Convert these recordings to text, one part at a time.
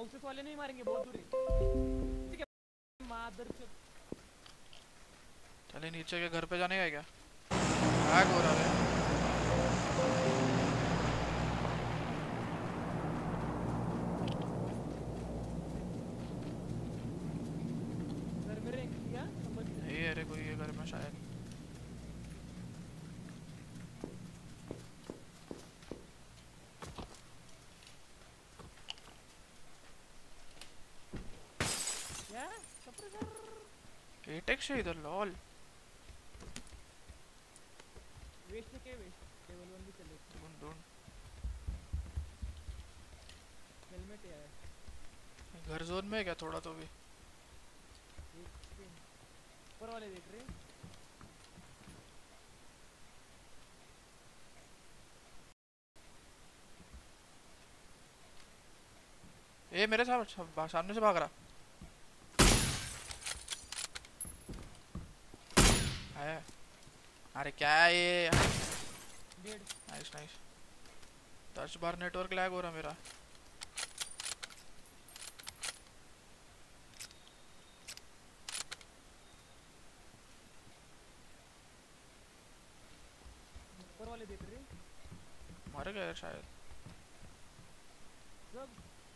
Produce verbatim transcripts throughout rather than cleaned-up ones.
Houses वाले नहीं मारेंगे, बहुत दूर है। ठीक है मादर चोद। चले नीचे के घर पे जाने का क्या? हैक हो रहा है। घर में रैंक किया समझ नहीं अरे कोई ये घर में शायद। क्या सप्रेसर एटेक्स है इधर लॉल। वेस्ट के वेस्ट लेवल वन भी चले। ढूंढ ढूंढ। हेलमेट है घर जोन में है क्या थोड़ा तो भी? एक पे ऊपर वाले देख रहे। ए मेरे सामने सामने से भाग रहा है। अरे क्या है ये? डेड। Nice nice. दस बार नेटवर्क लैग हो रहा मेरा। ऊपर वाले देख रहे मर गए शायद सब।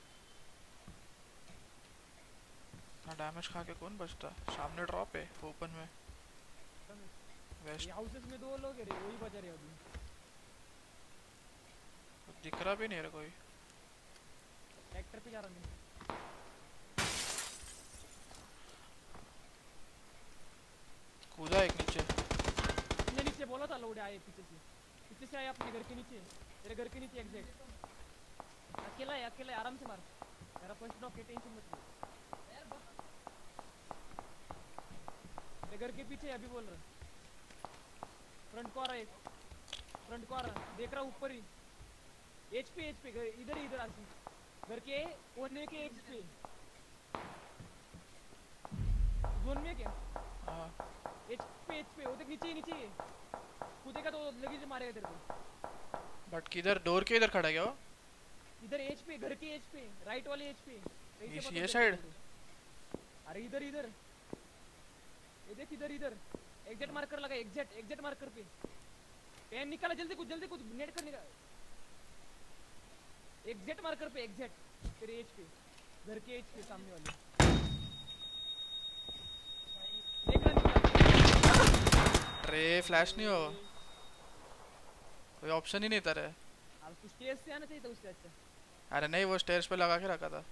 हाँ डैमेज खा के कौन बचता? सामने ड्रॉप है ओपन में वेस्ट। ये हाउसेस में दो लोग है रे, वही बचा रहे अभी। दिख रहा भी नहीं है कोई। ट्रैक्टर पे जा रहा मैं। कूदा एक नीचे। अपने नीचे बोला था लोड आए पीछे से, पीछे से आए अपने घर के नीचे, तेरे घर के नीचे एग्जैक्ट। अकेला है अकेला है, आराम से मार। मेरा फर्स्ट नॉक है, टेंशन मत ले। मेरे घर के पीछे अभी बोल रहा। फ्रंट को आ रहा है, फ्रंट को आ रहा, देख रहा ऊपर ही। एच पे एच पे इधर ही इधर आसी घर के कोने के एज पे। जोन में क्या? हाँ एच पे एच पे वो देख नीचे ही नीचे ही कूदेगा तो लगेज मारेगा तेरे को। बट किधर डोर के इधर खड़ा है क्या वो? इधर एच पे, घर के एच पे, राइट वाले एच पे। इस ये साइड? अरे इधर इधर ये देख इधर इधर एग्जैक्ट मार्कर लगा, एग्जैक्ट एग्जैक्ट मार्कर पे। पेन निकाला जल्दी कुछ जल्दी कुछ नेट कर निकाल। एग्जैक्ट मार्कर पे एग्जैक्ट तेरे एज पे, घर के एज पे सामने वाले। देख रहा निकाल। अरे फ्लैश नहीं हो, कोई ऑप्शन ही नहीं था रे। अब कुछ स्टेज से आना चाहिए था उससे अच्छा। अरे नहीं वो स्टेयर्स पे लगा के रखा था।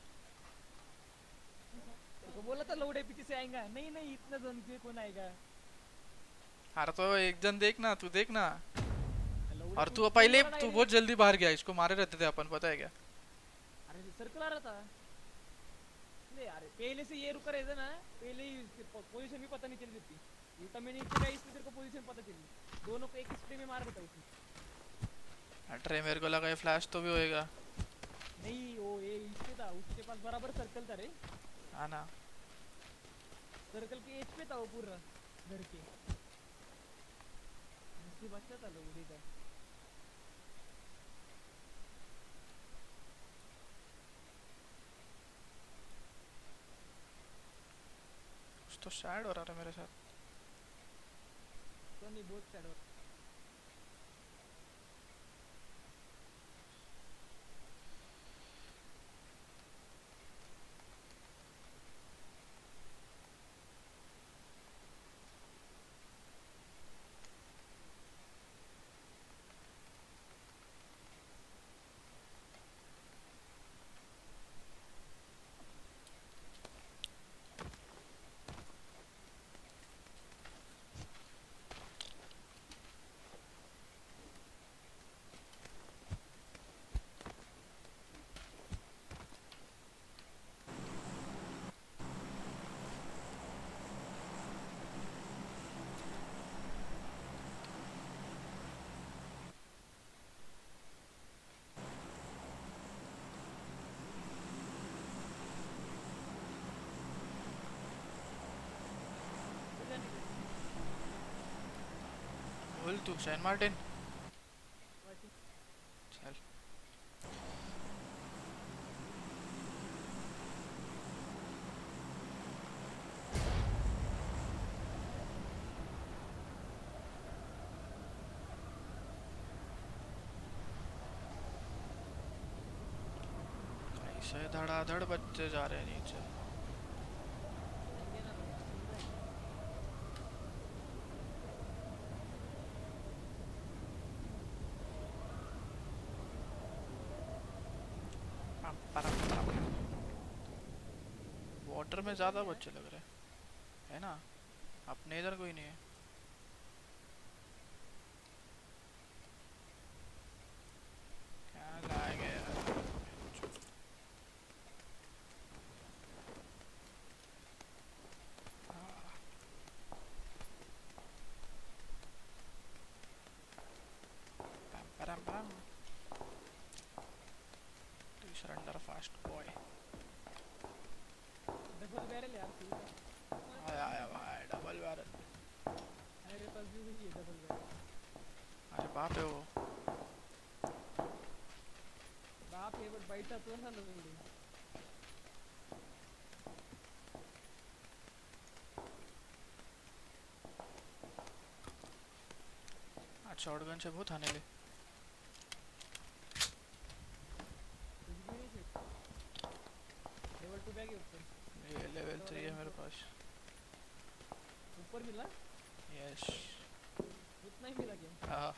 तो बोला था लोडे पीछे से आएगा, नहीं नहीं इतना जोन पे कौन आएगा। अरे तो एक जन देखना, तू देखना। और तू तू पहले बोला ना तू ये- बहुत जल्दी बाहर गया, इसको मारे रहते थे अपन, पता है क्या? अरे सर्कल आ रहा था ले यार, पहले से ये रुका रहता ना, पहले ही पोजीशन भी पता नहीं चल जाती। उल्टा मैंने इससे कहा इससे तेरे को पोजीशन पता चली, दोनों को एक स्प्रे में मार देता उसने। अरे मेरे को लगा ये फ्लैश तो भी होएगा। नहीं वो ये इससे था, उसके पास बराबर सर्कल था रे। हाँ ना। सर्कल के एज पे था वो पूरा घर के। इससे बचता था लोग देखा। कुछ तो सैड हो रहा है मेरे साथ। तो नहीं बहुत सैड हो। बोल तू सैन मार्टिन। चल से धड़ाधड़ बच्चे जा रहे हैं नीचे। जाएंगे ना लोग, सुन रहे हैं। पम, परम, परम। वाटर में ज्यादा बच्चे लग रहे हैं, है ना? अपने इधर कोई नहीं है। क्या लाएंगे यार? पम, परम, परम। Do surrender fast boy। Double barrel यार सही है। आया आया भाई डबल बैरल। मेरे पास भी वही है डबल बैरल। अरे बाप है वो। बाप है बट बैठा तो ना लोग। आज शॉटगन से बहुत आने ले। कुछ भी नहीं फिर। लेवल टू बैग है ऊपर। ये लेवल थ्री है मेरे पास। ऊपर मिला? यस। उतना ही मिला क्या? हाँ।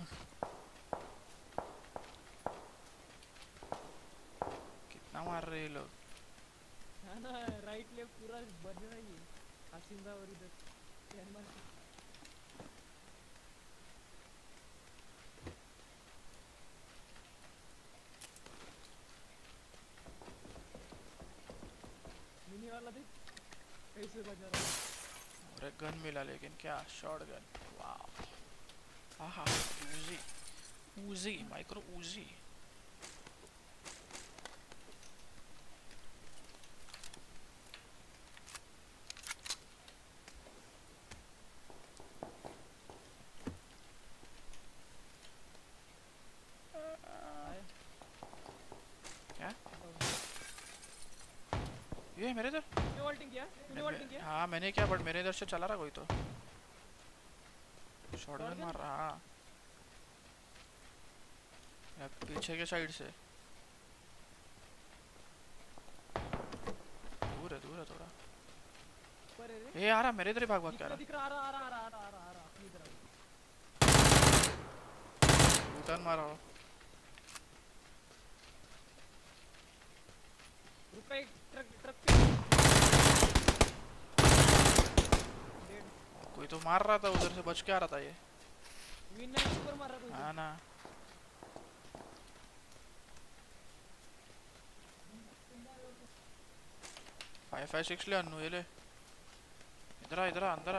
कितना मार रहे ये लोग? हाँ ना, राइट लेफ्ट पूरा बन रहा है ये। हसींदा और इधर कैन मार के। मिनी वाला देख कैसे बजा रहा है। और एक गन मिला, लेकिन क्या शॉटगन। वाह। आहा उजी उजी माइक्रो उजी। आए क्या बताओ। ये मेरे इधर? तूने वॉल्टिंग किया? तूने वॉल्टिंग किया? हाँ मैंने क्या, बट मेरे इधर से चला रहा कोई तो। Shotgun Shotgun? मार रहा। हाँ या पीछे के साइड से। दूर है दूर है थोड़ा। ऊपर है रे। ये आ रहा मेरे इधर ही, भाग भाग दिख के आ रहा रहा। दिख रहा आ रहा आ रहा आ रहा आ रहा आ रहा आ रहा अपनी तरफ। टर्न मारा हो। रुपए ट्रक ट्रक पे। डेड। कोई तो मार रहा था उधर से, बच के आ रहा था ये। विन ने ऊपर मारा कोई। हाँ ना। फाइव फाइव सिक्स ले अन्नू, ये ले। इधर आ इधर आ अंदर आ।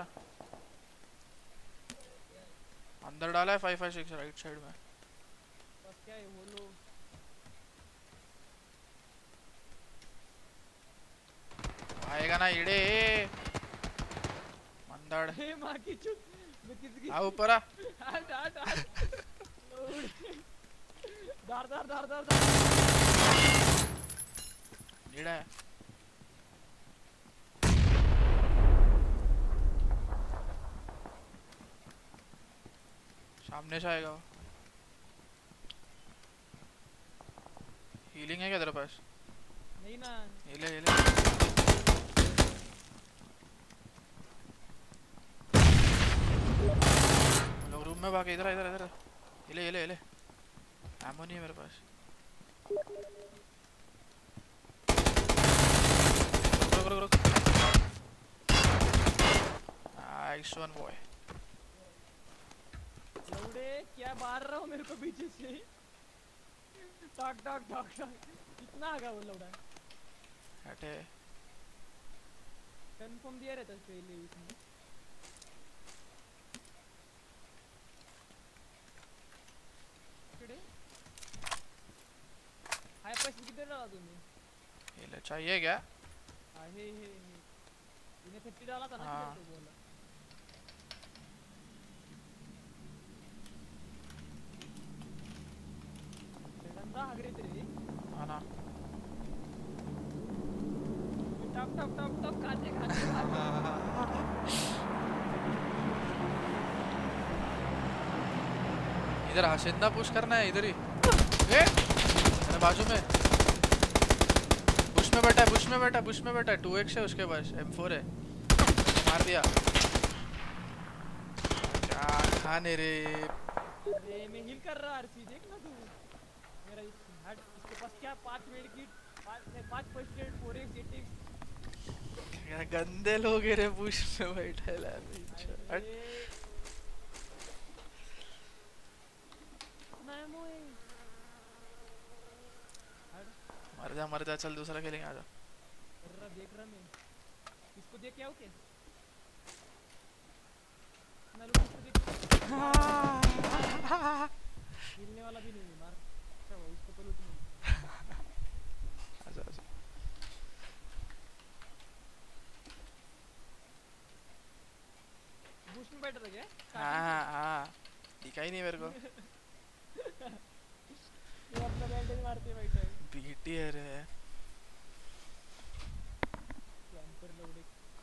अंदर डाला है five five six right side में। बस क्या है वो लो। आएगा ना इड़े मंदड़। हे माँ की चुप। मैं किसकी? आ ऊपर आ। हट हट हट। लोड। दार दार दार दार दार। इड़ा है। सामने से आएगा वो। हीलिंग है क्या तेरे पास? नहीं ना। ये ले ये ले। लोग रूम में भागे। इधर इधर इधर। ये ले ये ले ये ले। एमो नहीं है मेरे पास। रुक रुक रुक। Nice one boy. लौड़े क्या मार रहा हो मेरे को पीछे से? टाक टाक टाक टाक। कितना आगा वो लौड़ा? हटे। कंफर्म दिया रहता पहले इसमें। किधर? हाई पास किधर डाला तूने? ये ले चाहिए क्या? हाँ हे हे हे। तूने थर्टी डाला था ना हाँ। किधर तो बोला। गंदा हगरे तेरे। हाँ ना। टप टप टप टप खाते खाते इधर हसीना पुश करना है इधर ही। ए मेरे बाजू में। बैठा है, बुश में बैठा, बुश में बैठा, टू एक्स है उसके पास, एम फोर है, मार दिया। क्या खाने रे। अरे मैं हिल कर रहा आरसी, देख ना तू मेरा इस हट, इसके पास क्या पांच मेड किट, पांच नहीं पांच first aid, four X, eight X. क्या गंदे लोग है रे, बुश में बैठे है। हट। अरे कितना एमो है, हट। मर जा मर जा, चल दूसरा खेलेंगे, आजा। कर रहा देख रहा मैं, इसको देख के आओ क्या, ना लोग इसको देख के मार मार मार मार, हिलने वाला भी नहीं है, मार। अच्छा वो इसको तो लूट नहीं। आजा आजा। बुश में बैठ रहा क्या स्टार्टिंग से? हाँ हाँ, दिखाई नहीं मेरे को। ये अपना बैंडेज मारते बैठा है, बीटी है रे। कैंपर लोग।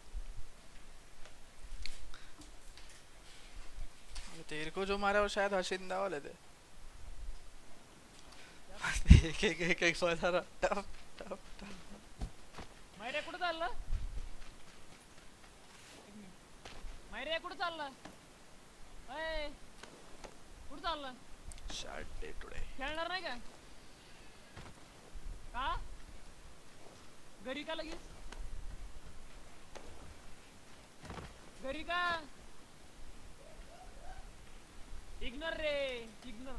तेरे को जो मारा वो शायद हशिंदा वाले थे। एक एक एक एक बता रहा, टप टप टप। मायरे कुठं चालला, एक मिनिट, मायरे कुठं चालला, अय कुठं चालला, शार्ट डे टुडे। खेळणार नाही का, का घरी का लगेच, घरी का, इग्नोर रे इग्नोर,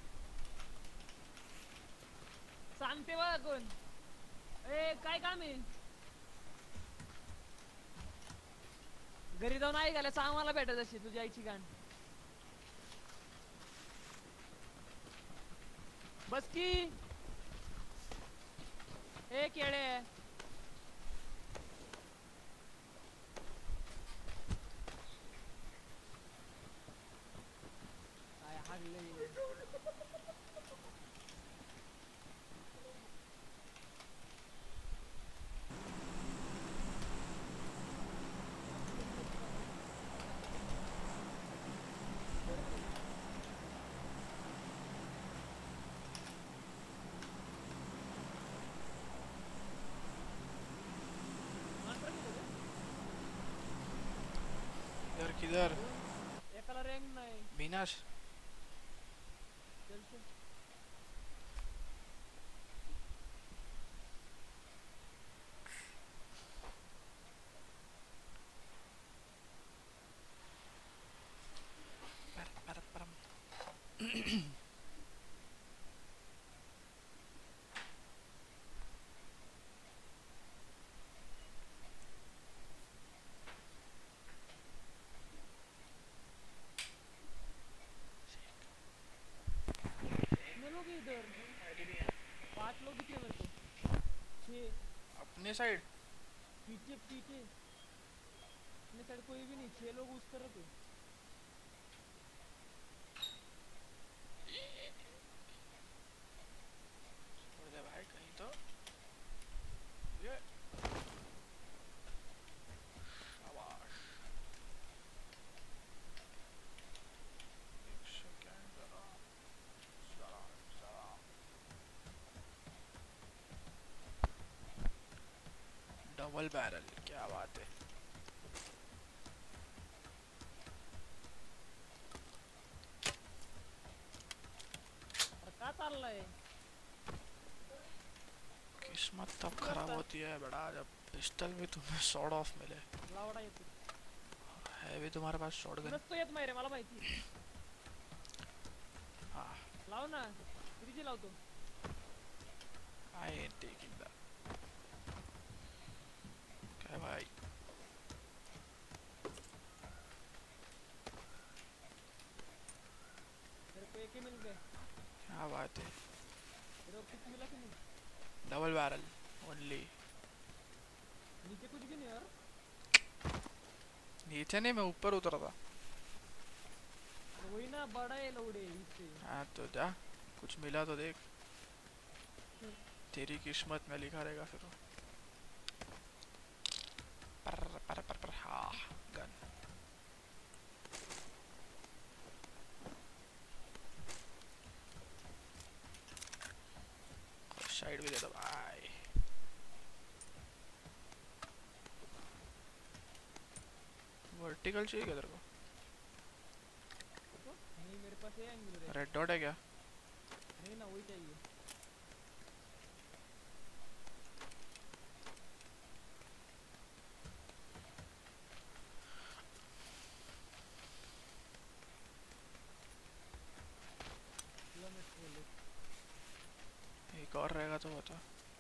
सांगते बघ कोण, ए काय काम आहे, घरी जाऊन आई घाला, सांग मला भेटत अशी तुझी आईची गाण, बस की ए केळे, काय हागले, इधर किधर? एकाला रँक नाही, मीनाश चल चल पर पर परम। कितने लोग हैं इधर, पांच लोग दिखे मेरे को, छह अपने साइड पीछे पीछे, अपने साइड कोई भी नहीं, छह लोग उस तरफ है, छोड़ दे भाई कहीं तो। ये शाबाश। एक सेकंड जरा जरा जरा। डबल बैरल, क्या बात है। और का चाललंय, किस्मत तब खराब होती है बड़ा जब पिस्टल भी तुम्हें शॉट ऑफ मिले। लावडा येतो, है भी तुम्हारे पास शॉटगन। नसतो येत माहिती मला माहिती, हाँ, लाव ना, कितीची लावतो, I ain't taking that. क्या भाई? तेरे को एक ही मिल गए, क्या बात है। तेरे को कुछ मिला कि नहीं, डबल बैरल ओनली। नीचे कुछ भी नहीं यार, नीचे नहीं, मैं ऊपर उतरा था। तो वही ना बड़ा है लौड़े इससे, हाँ तो जा, कुछ मिला तो देख। तेरी किस्मत में लिखा रहेगा फिर वो। पर पर पर पर हाँ, गन। साइड भी दे दो भाई। ऑप्टिकल चाहिए क्या तेरे को? देखो नहीं मेरे पास है एंगुलर है। रेड डॉट है क्या? नहीं ना वही चाहिए। लो मैं खोल ले। एक और रहेगा तो बता।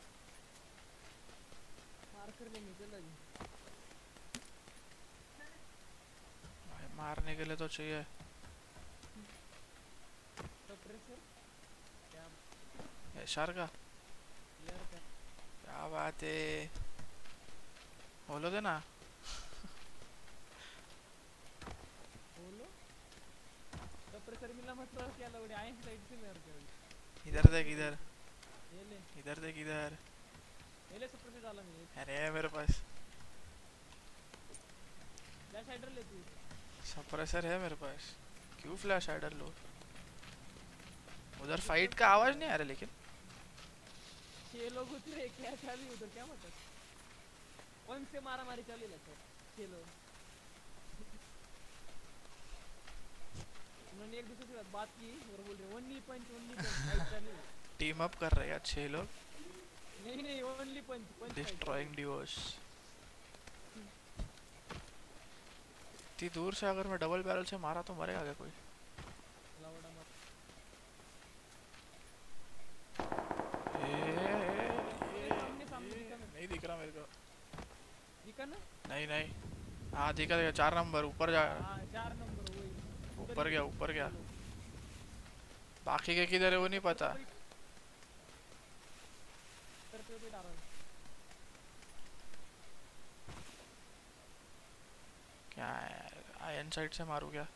मार कर लेंगे चल अभी। भाई मारने के लिए तो चाहिए। सप्रेसर क्या एशआर का यार का क्या बात है, बोलो देना। बोलो सप्रेसर मिला मतलब क्या लग रहा है साइड से मेरे को। इधर देख इधर, ये ले इधर देख इधर। ये ले सप्रेसर डाला मैंने। अरे मेरे पास फ्लैश हाइडर ले तू। सप्रेसर है मेरे पास, क्यों फ्लैश हाइडर लो? उधर फाइट का आवाज नहीं आ रहा लेकिन। छह लोग उतरे क्या चालू उधर क्या मतलब कौन से मारा मारी चालू है सर छह लोग। उन्होंने एक दूसरे से बात की और बोल रहे only punch only punch fight चालू है। टीम अप कर रहे हैं छह लोग। नहीं नहीं only punch punch destroying divorce. इतनी दूर से अगर मैं डबल बैरल से मारा तो मरेगा क्या कोई? लाउडा मत ए, ए, ये सामने सामने दिखा ना नहीं दिख रहा मेरे को। दिखा ना। नहीं नहीं, हाँ दिखा दिखा, चार नंबर ऊपर जा। हाँ चार नंबर वही ऊपर गया ऊपर गया। बाकी के किधर है वो नहीं पता। सर पे पे डाल क्या है यार, आयन साइड से मारू क्या?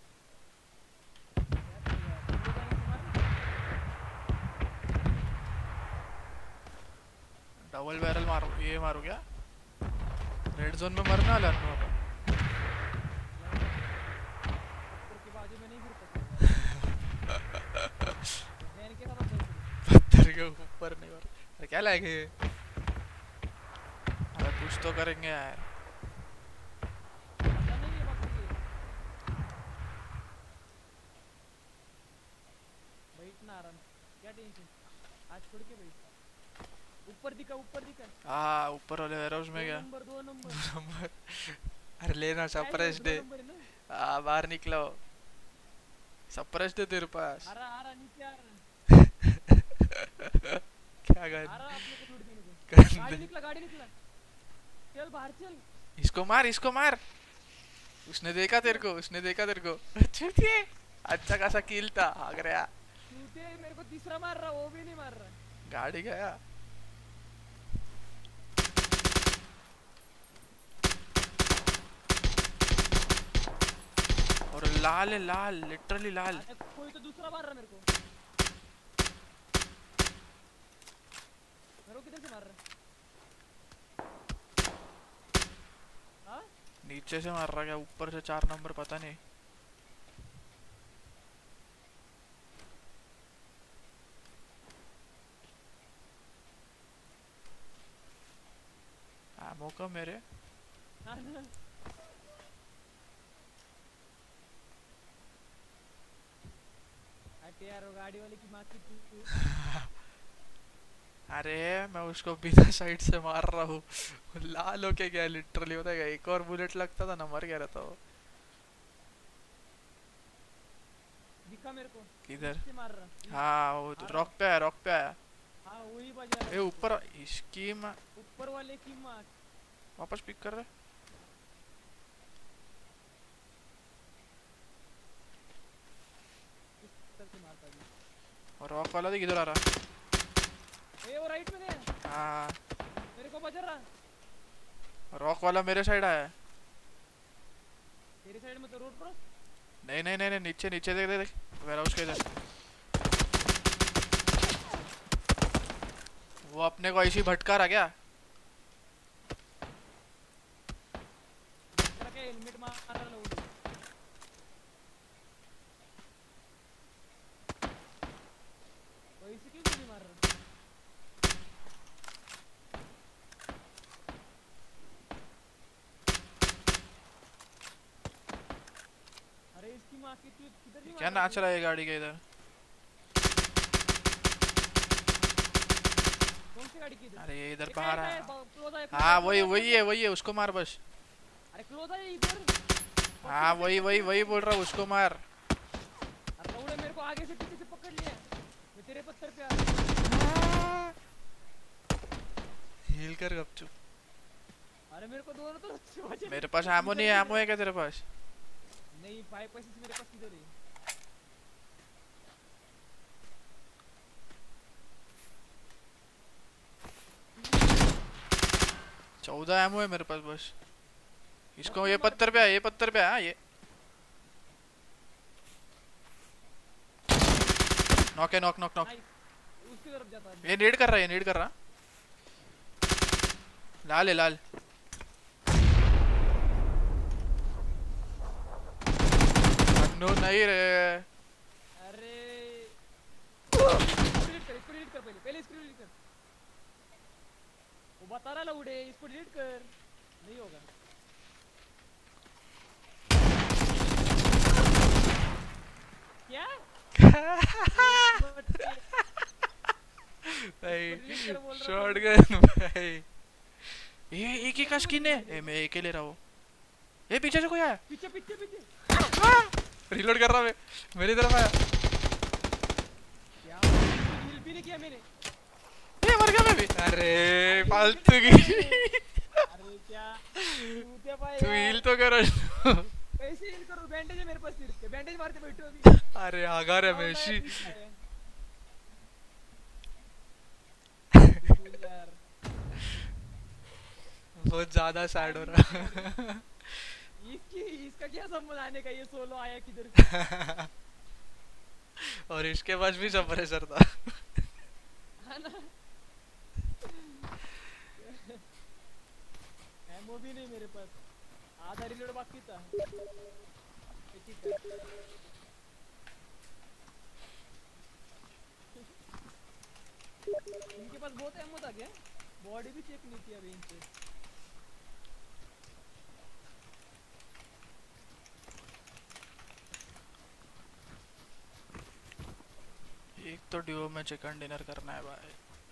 डबल बैरल मारू, ये मारू क्या? रेड जोन में मरने वाला है अपन। के बाजू में नहीं गिर सकता ध्यान के साथ पत्थर के ऊपर नहीं मारू। अरे क्या लाएंगे? अरे कुछ तो करेंगे यार। बैठना आराम क्या टेंशन आज छोड़ के बैठ। ऊपर दिखा ऊपर दिखा हाँ ऊपर वाले वेयरहाउस में गया। नंबर दो नंबर नंबर अरे लेना सरप्राइज दे। नंबर है ना। हाँ बाहर निकलो, सरप्राइज दे तेरे पास। आ रहा आ रहा नीचे आ रहा क्या आ कर रहा अपने को छोड़ देने को। कर गाड़ी निकला गाड़ी निकला चल बाहर चल। इसको मार इसको मार। उसने देखा तेरे को, उसने देखा तेरे को। छूतिए, अच्छा खासा किल था। भाग रहा छूते मेरे को तीसरा मार रहा वो भी नहीं मार रहा। गाड़ी गया। और लाल है लाल, लिटरली लाल। अरे कोई तो दूसरा मार रहा मेरे को। मेरे को किधर से मार रहा हाँ नीचे से मार रहा क्या, ऊपर से चार नंबर पता नहीं। आमो का मेरे हाँ ना हटे यार वो गाड़ी वाले की माँ की तू तू अरे मैं उसको बिना साइड से मार रहा हूँ, लाल होके गया लिटरली। होता है एक और बुलेट लगता था ना मर गया रहता वो। दिखा मेरे को किधर? से मार रहा हाँ वो रॉक पे आया, रॉक पे आया। हाँ वही बजा रहा ए ऊपर इसकी माँ ऊपर वाले की माँ वापस पिक कर रहे। किस तरह से मारता भी। और रॉक वाला देख इधर आ रहा। ए वो राइट में है हाँ मेरे को बजा रहा। रॉक वाला मेरे साइड आया। तेरे साइड में तो रोड क्रॉस। नहीं नहीं नहीं नहीं, नीचे नीचे देख देख देख वेयरहाउस के इधर। वो अपने को ऐसी भटका रहा क्या? तेरा क्या हेलमेट मार रहा लोग। वैसे क्यों गोली मार रहा। माँ की तू किधर भी क्या मार नाच रहा है गाड़ी के इधर? कौन सी गाड़ी की इधर? अरे ये इधर ये बाहर काय- है। काय- ब- क्लोज आहे, क्लोज हाँ आहे, वही क्लोज आहे, वही है वही है, उसको मार बस। अरे क्लोज आहे इधर। हाँ वही वही वही बोल रहा हूँ, उसको मार। अरे लौड़े मेरे को आगे से पीछे से पकड़ लिया, मैं तेरे पत्थर पे आ रहा। हील कर गपचुप। अरे मेरे को दोनों तरफ से बचे। मेरे पास एमो नहीं है, एमो है क्या तेरे पास? नहीं, फाइव पैसे से मेरे पास किधर है? चौदह एमो है मेरे पास बस। इसको ये पत्थर पे है, ये पत्थर पे है ये। नॉक है, नॉक नॉक नॉक। उसकी तरफ जाता है। ये नीड कर रहा है, ये नीड कर रहा। लाल है लाल। नो नहीं रे। अरे इसको डिलीट कर, इसको डिलीट कर, पहले पहले इसको डिलीट कर। वो बता रहा लौड़े, इसको डिलीट कर, नहीं होगा। क्या भाई शॉटगन भाई। ये एक ही का स्किन है। ए मैं एक ही ले रहा हूँ। ये पीछे से कोई आया। पीछे पीछे पीछे रिलोड कर रहा मैं, मेरी तरफ आया। क्या हील भी नहीं किया मैंने। ये मर गया मैं भी। अरे फालतू की। अरे क्या तू भाई, तू हील तो कर। कैसे हील करूं? बैंडेज है मेरे पास, सिर्फ बैंडेज मारते बैठो अभी। अरे आगा रे मेशी। यार बहुत ज्यादा सैड हो रहा। इसकी इसका क्या संबंध आने का? ये सोलो आया किधर से? और इसके पास भी सप्रेसर था। है ना? एमओ भी नहीं मेरे पास, आधा रिलोड बाकी था। ठीक है। इनके पास बहुत एमओ था क्या? बॉडी भी चेक नहीं किया अभी इनसे। एक तो ड्यू में चिकन डिनर करना है भाई।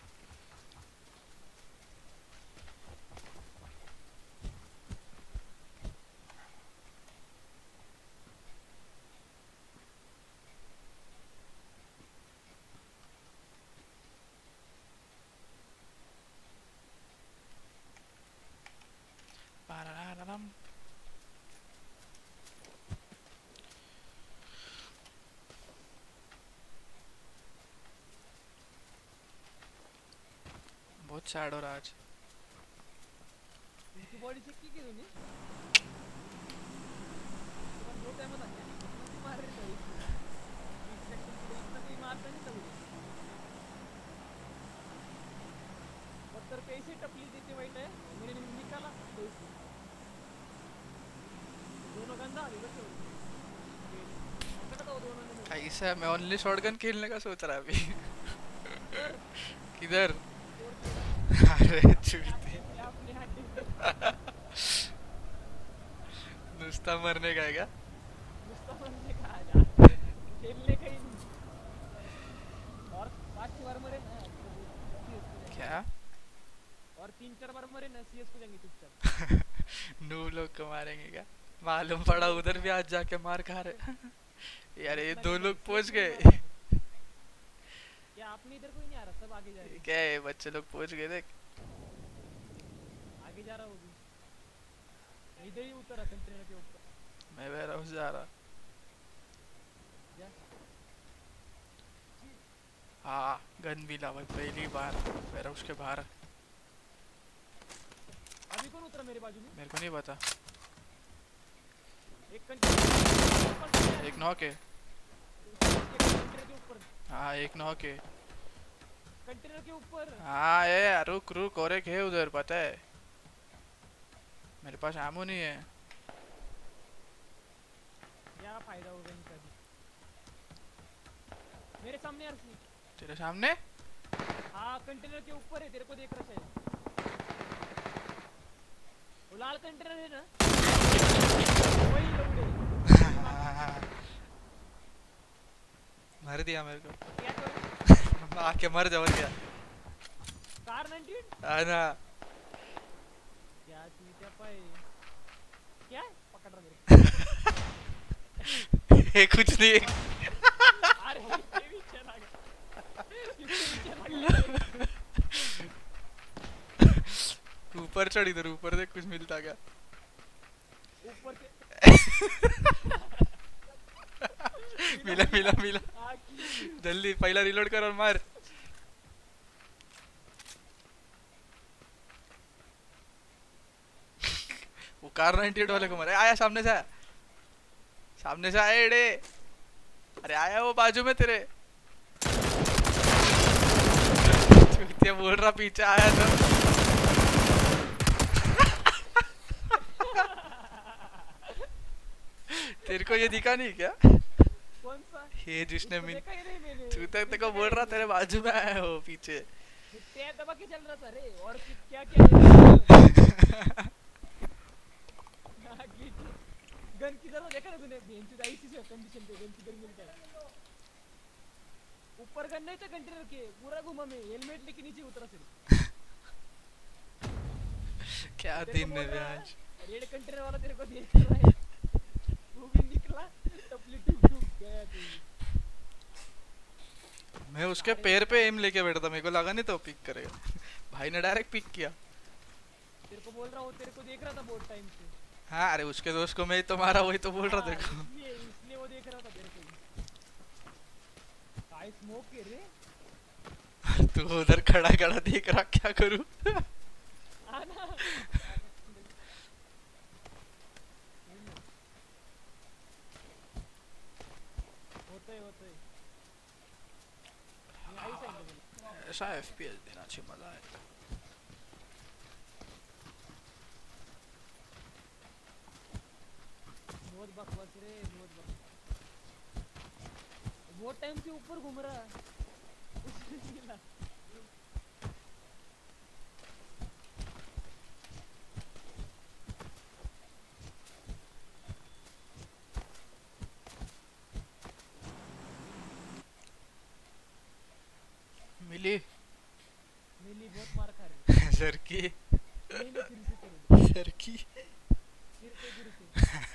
पाराराराम। बहुत सैड हो रहा आज। इनकी बॉडी चेक की क्यों नहीं? बहुत टाइम था क्या? इतना भी मार रहे थे बीस सेकंड के लिए, इतना कोई मारता नहीं था मुझे। पत्थर पे ऐसे टपली देते वाइट है, मैंने निकाला तो इसको दोनों गंदा आ गए बच्चे। पकड़ा था वो दोनों ने। कैसा है? मैं ओनली शॉटगन खेलने का सोच रहा अभी। किधर? अरे चूती। नुस्ता मरने का है क्या? नुस्ता मरने का आजा, खेलने का ही नहीं। और पांच छह बार मरे ना क्या? और तीन चार बार मरे ना, सीएस को जाएंगे चुपचाप। नू लोग को मारेंगे क्या? मालूम पड़ा उधर भी आज जाके मार खा रहे। यार ये दो लोग पहुंच गए। क्या आपने इधर कोई नहीं आ रहा? सब आगे जा रहे हैं। क्या है बच्चे लोग पहुंच गए देख। आगे जा रहा हूँ अभी, इधर ही उतरा कंटेनर के ऊपर। मैं वेयर हाउस जा रहा। जा। हाँ गन भी ला भाई, पहली बार वेयर हाउस के बाहर। अभी कौन उतरा मेरे बाजू में? मेरे को नहीं पता। एक कंटेनर एक नॉक है। कंटेनर के ऊपर, हाँ एक नॉक है। कंटेनर के ऊपर। हाँ ये रुक रुक, और एक है उधर पता है। मेरे पास आमो नहीं है। क्या फायदा होगा इनका भी? मेरे सामने यार। तेरे सामने? हाँ कंटेनर के ऊपर है, तेरे को देख रहा है। वो लाल कंटेनर है ना, वही लौंडे। मार दिया मेरे को। क्या करूं? आके मर जा और क्या। कार नाइनटीन है ना। क्या चीज है भाई? क्या पकड़ रहा मेरे ये कुछ नहीं। को? अरे इसके पीछे लग इसके पीछे लग ऊपर चढ़ इधर ऊपर देख कुछ मिलता क्या। ऊपर से मिला मिला मिला। आकी जल्दी पहला रिलोड कर और मार। वो कार नाइनटी वाले को मारे। आया सामने से आया। सामने से आया एड़े। अरे आया वो बाजू में तेरे। चूतिया बोल रहा पीछे आया तो। तेरे को ये दिखा नहीं क्या? कौन सा? ये जिसने इसको मिन देखा ही नहीं मैंने। चूतिया तेरे को बोल रहा तेरे बाजू में आया वो पीछे। पैर दबा के चल रहा था रे और कि- क्या क्या आकी गन किधर वो देखा ना तूने? बेंच ऐसी से कंडीशन पे गन किधर मिलता है? ऊपर गन नहीं था कंटेनर के, पूरा घुमा मैं हेलमेट लेके नीचे उतरा सिर्फ। क्या तेरे को दिन बोल है रहा आज। रेड कंटेनर वाला तेरे को देख रहा है। वो भी निकला टपली टूक टूक गया तू। मैं उसके पैर पे एम लेके बैठा था। मेरे को लगा नहीं तो पिक करेगा। भाई ने डायरेक्ट पिक किया। तेरे को बोल रहा हूँ, तेरे को देख रहा था बहुत टाइम से। हाँ अरे उसके दोस्त को मैं तो मारा वही तो बोल रहा हाँ, देखो। इसलिए इसलिए वो देख रहा था तेरे को। काय स्मोक है रे। तू उधर खड़ा खड़ा देख रहा क्या करूं। आना होता है होता है। ये आई साइड में ऐसा एफपीएस देना चाहिए मजा आएगा। बहुत बकवास रे बहुत बकवास। बहुत टाइम से ऊपर घूम रहा है। उसने मिला। मिली मिली बहुत मार खा रही। सर की नहीं नहीं फिर से करो। सर की फिर से फिर से।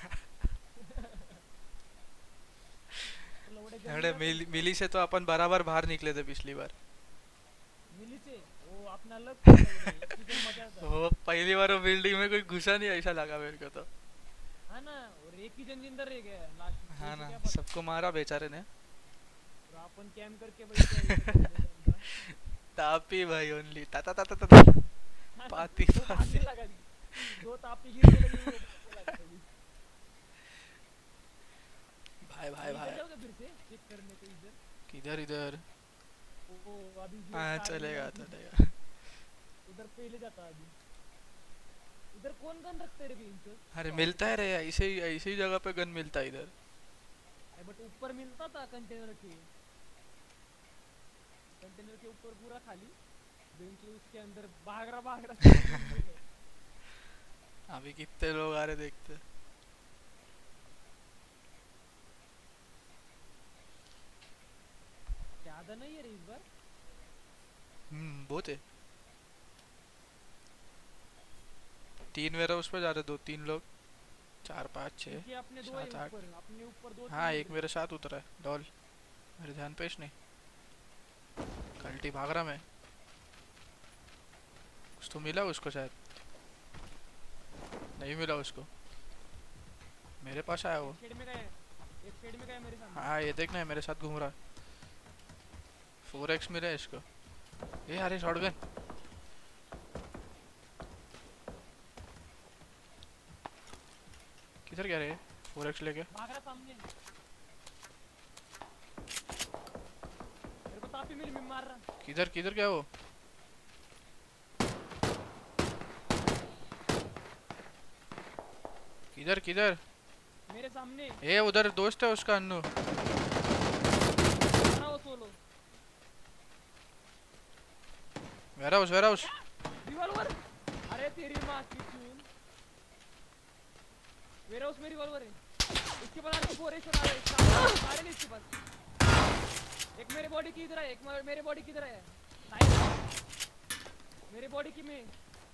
लौड़े गन अरे में मिली, अपन- मिली से तो अपन बराबर बाहर निकले थे पिछली बार। मिली से वो अपना अलग था लौड़े, इसलिए मजा आता। वो पहली बार वो बिल्डिंग में कोई घुसा नहीं ऐसा लगा मेरे को तो। हाँ ना और एक ही जन जिंदा रह गया लास्ट में। हाँ तो ना क्या पता। सबको मारा बेचारे ने। और अपन कैम करके बैठे हैं, ऐसा कर देगा। तापी भाई ओनली ता ता ता ता ता हाँ ना, पाती दो पाती। तापी लगा दी। दो तापी गिरने लगी वो लगा दी। भाई भाई इधर भाई जाओगे फिर से चेक करने को इधर। किधर इधर। वो अभी जो हाँ कार चलेगा में- चलेगा। उधर पहले जाता अभी। इधर कौन गन रखते रे इनसे? अरे मिलता है रे ऐसे ही ऐसी जगह पे गन मिलता है इधर। बट ऊपर मिलता था कंटेनर के। कंटेनर के ऊपर पूरा खाली बेंच उसके अंदर भाग रहा भाग रहा। अभी कितने लोग आ रहे देखते। ज्यादा नहीं है रे इस बार। हम्म बहुत है। तीन वेरा उस पर जा रहे दो तीन लोग। चार पाँच छः क्योंकि अपने दो है सात आठ। ऊपर अपने ऊपर दो हाँ तीन एक मेरे साथ उतरा है डॉल। मेरे ध्यान पेश नहीं। कल्टी भाग रहा मैं। कुछ तो मिला उसको शायद। नहीं मिला उसको। मेरे पास आया वो। एक साइड में गया है एक साइड में गया मेरे सामने। हाँ ये देखना है मेरे साथ घूम रहा है। फोर एक्स मिला है इसको। ये अरे शॉटगन। किधर गया रे फोर एक्स लेके। भाग रहा सामने। मेरे को तापी मिली मैं मार रहा। किधर किधर गया वो। किधर किधर। मेरे सामने ए उधर दोस्त है उसका अन्नू। मारा वो सोलो। वेरा हाउस वेरा हाउस। रिवॉल्वर अरे तेरी माँ की चून। मेरा उसमें रिवॉल्वर है। इसके बाद आगे फोर एक्स आ रहा है सारे नहीं इसके पास। एक मेरे बॉडी की इधर है, एक मे- मेरे बॉडी की इधर है साइड, मेरे बॉडी की में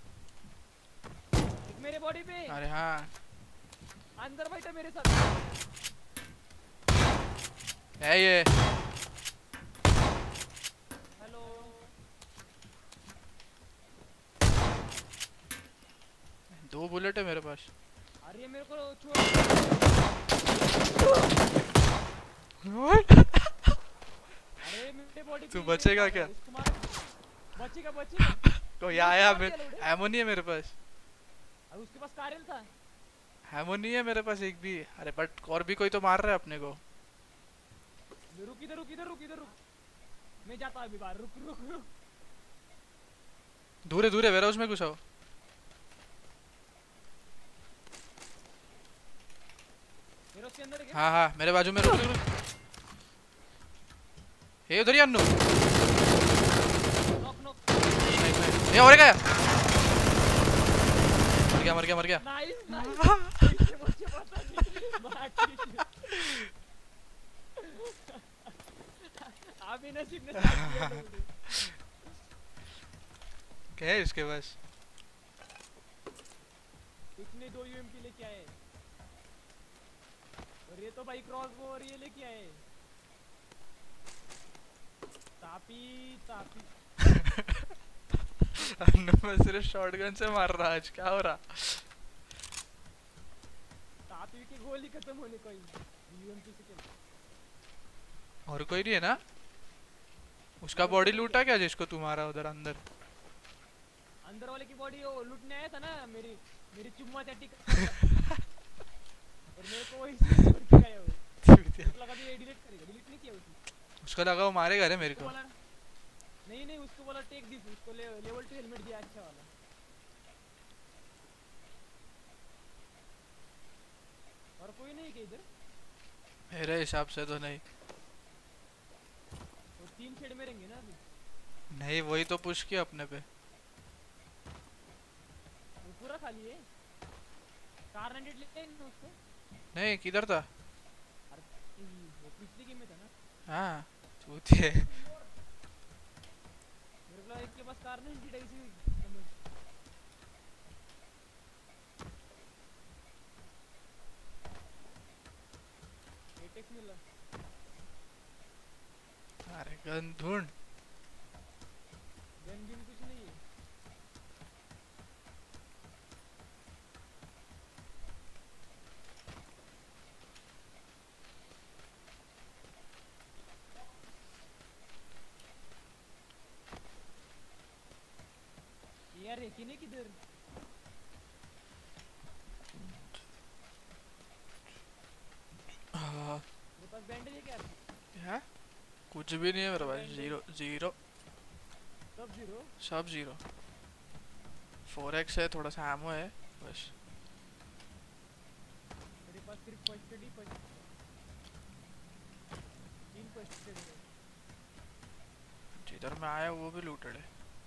एक मेरे बॉडी पे अरे हाँ अंदर बैठा मेरे साथ। है ये। हेलो दो बुलेट है मेरे पास। अरे मेरे को छोड़। अरे मेरे बॉडी तू बचेगा क्या? बचेगा बचेगा। कोई आया, एमो नहीं है मेरे पास। अब उसके पास कारल था। एमो नहीं है मेरे पास एक भी। अरे बट और भी कोई तो मार रहा है अपने को। रुक इधर रुक इधर रुक इधर रुक, मैं जाता हूँ अभी बाहर। रुक रुक रुक। दूर है दूर है, वेयर हाउस में घुसा हो। मेरे उसके अंदर है क्या? हाँ हाँ मेरे बाजू में। रुक रुक रुक। ये उधर ही अन्नू। Knock knock. ये और गया। मर गया मर गया मर गया। Nice nice. मुझे पता नहीं बाकी अभी नसीब ने साथ दिया मुझे। क्या है इसके पास? इसने दो यूएमपी लेके आए और ये तो भाई क्रॉस बो और ये लेके आए तापी तापी। अन्नू मैं सिर्फ शॉटगन से मार रहा आज, क्या हो रहा? तापी की गोली खत्म होने कोई यूएमपी से क्या? और कोई नहीं है ना? उसका बॉडी लूटा क्या जिसको तू मारा उधर अंदर? अंदर वाले की बॉडी वो लूटने आया था ना, मेरी मेरी चुम्मा चाटी और मेरे को वही से छोड़ के गया वो। उसको लगा ये डिलीट करेगा, डिलीट नहीं किया उसने। उसको लगा वो मारेगा रे मेरे को। नहीं नहीं उसको बोला टेक दिस, उसको ले, लेवल टू हेलमेट दिया अच्छा वाला। और कोई नहीं क्या इधर? मेरे हिसाब से तो नहीं। वो तीन शेड में रहेंगे ना अभी। नहीं वही तो पुश किया अपने पे। वो पूरा खाली है। कार नाइनटी ले लेना उसको। नहीं किधर था? अरे वो पिछली गेम में था ना। हाँ चूती है। मेरे को लगा एक के पास कार नाइनटी था इसी समझ। एटेक्स मिला। अरे गन ढूंढ। गन गिन कुछ नहीं है। यार है कि नहीं किधर? हाँ मेरे पास बैंडेज है क्या? क्या? कुछ भी नहीं है मेरे पास। जीरो जीरो सब जीरो। सब जीरो। फोर एक्स है, थोड़ा सा एमो है बस। मेरे पास सिर्फ फर्स्ट एड ही फर्स्ट तीन फर्स्ट एड है। जिधर मैं आया वो भी लूटेड है।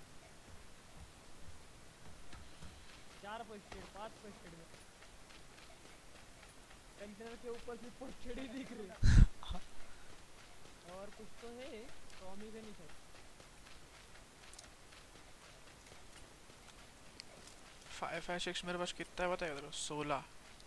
चार फर्स्ट एड, पांच फर्स्ट एड में कंटेनर के ऊपर से फर्स्ट एड ही दिख रहे। और कुछ तो है टॉमी का नहीं है। फाइव फाइव सिक्स मेरे पास कितना है बताएगा तेरे को? सोलह।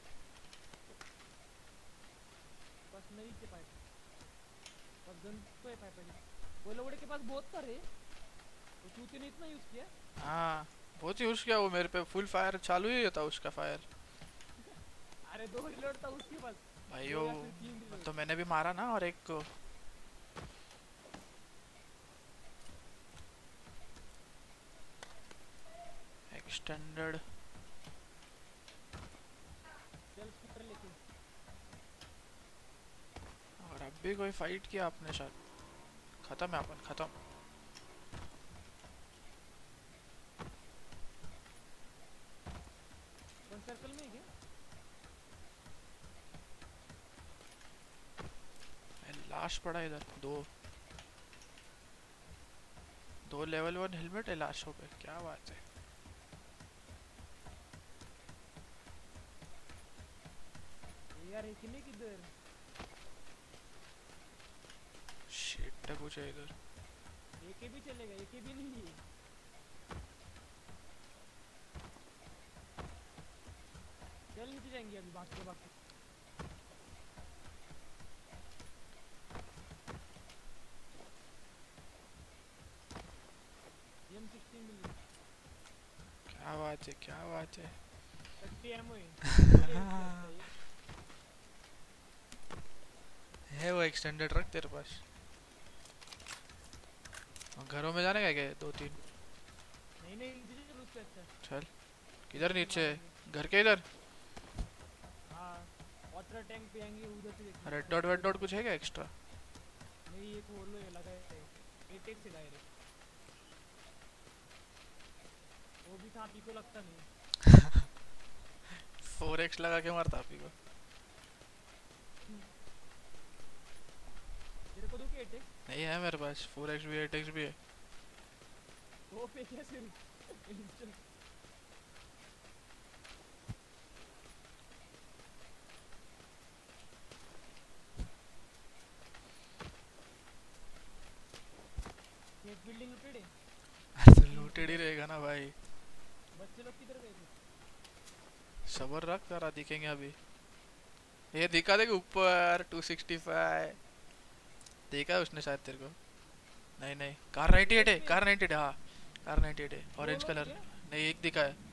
बस नहीं के पाइप बस गन तो है पाइप वाली। वो लोगों के पास बहुत सारे वो चूते ने इतना यूज किया। हाँ बहुत यूज किया वो मेरे पे। फुल फायर चालू ही था उसका फायर। अरे दो रिलोड था उसके पास भाई दो वो या फिर तीन reload। तो मैंने भी मारा ना और एक को। एक्सटेंडेड। चल स्कूटर लेके। और अब भी कोई फाइट किया आपने शायद? खत्म है अपन, खत्म। वन सर्कल में है क्या? लाश पड़ा इधर। दो दो लेवल वन हेलमेट है लाशों पे, क्या बात है। यार है कि नहीं किधर? शिट क्या कुछ है इधर? एके भी चलेगा, एके भी नहीं है। चल नीचे जाएंगे अभी भागते भागते। एम सिक्सटीन मिल गई। क्या बात है, क्या बात है। थर्टी एमओ है। है वो एक्सटेंडेड रख तेरे पास। और घरों में जाने का क्या है? दो तीन। नहीं नहीं नीचे चल उससे अच्छा। चल। किधर नीचे? घर के इधर? हाँ वाटर टैंक पे आएंगे उधर से देखेंगे। रेड डॉट वेड डॉट कुछ है क्या एक्स्ट्रा? नहीं एक वो लो लगा है एटेक से डायरेक्ट। वो भी था पी को लगता नहीं। फोर एक्स लगा के मारता आपी को। तेरे को दो के एटेक? नहीं है मेरे पास, फोर एक्स भी एट एक्स भी है। वो पे कैसे एक बिल्डिंग लूटेड है। अरे तो लूटेड ही रहेगा ना भाई। बच्चे लोग किधर गए थे? सबर रख जरा, दिखेंगे अभी। ये दिखा देगा ऊपर टू सिक्सटी फाइव। देखा है उसने शायद तेरे को। नहीं नहीं कार नाइंटी एट है, कार नाइंटी एट है। हाँ कार नाइंटी एट है, ऑरेंज कलर। नहीं एक दिखा है,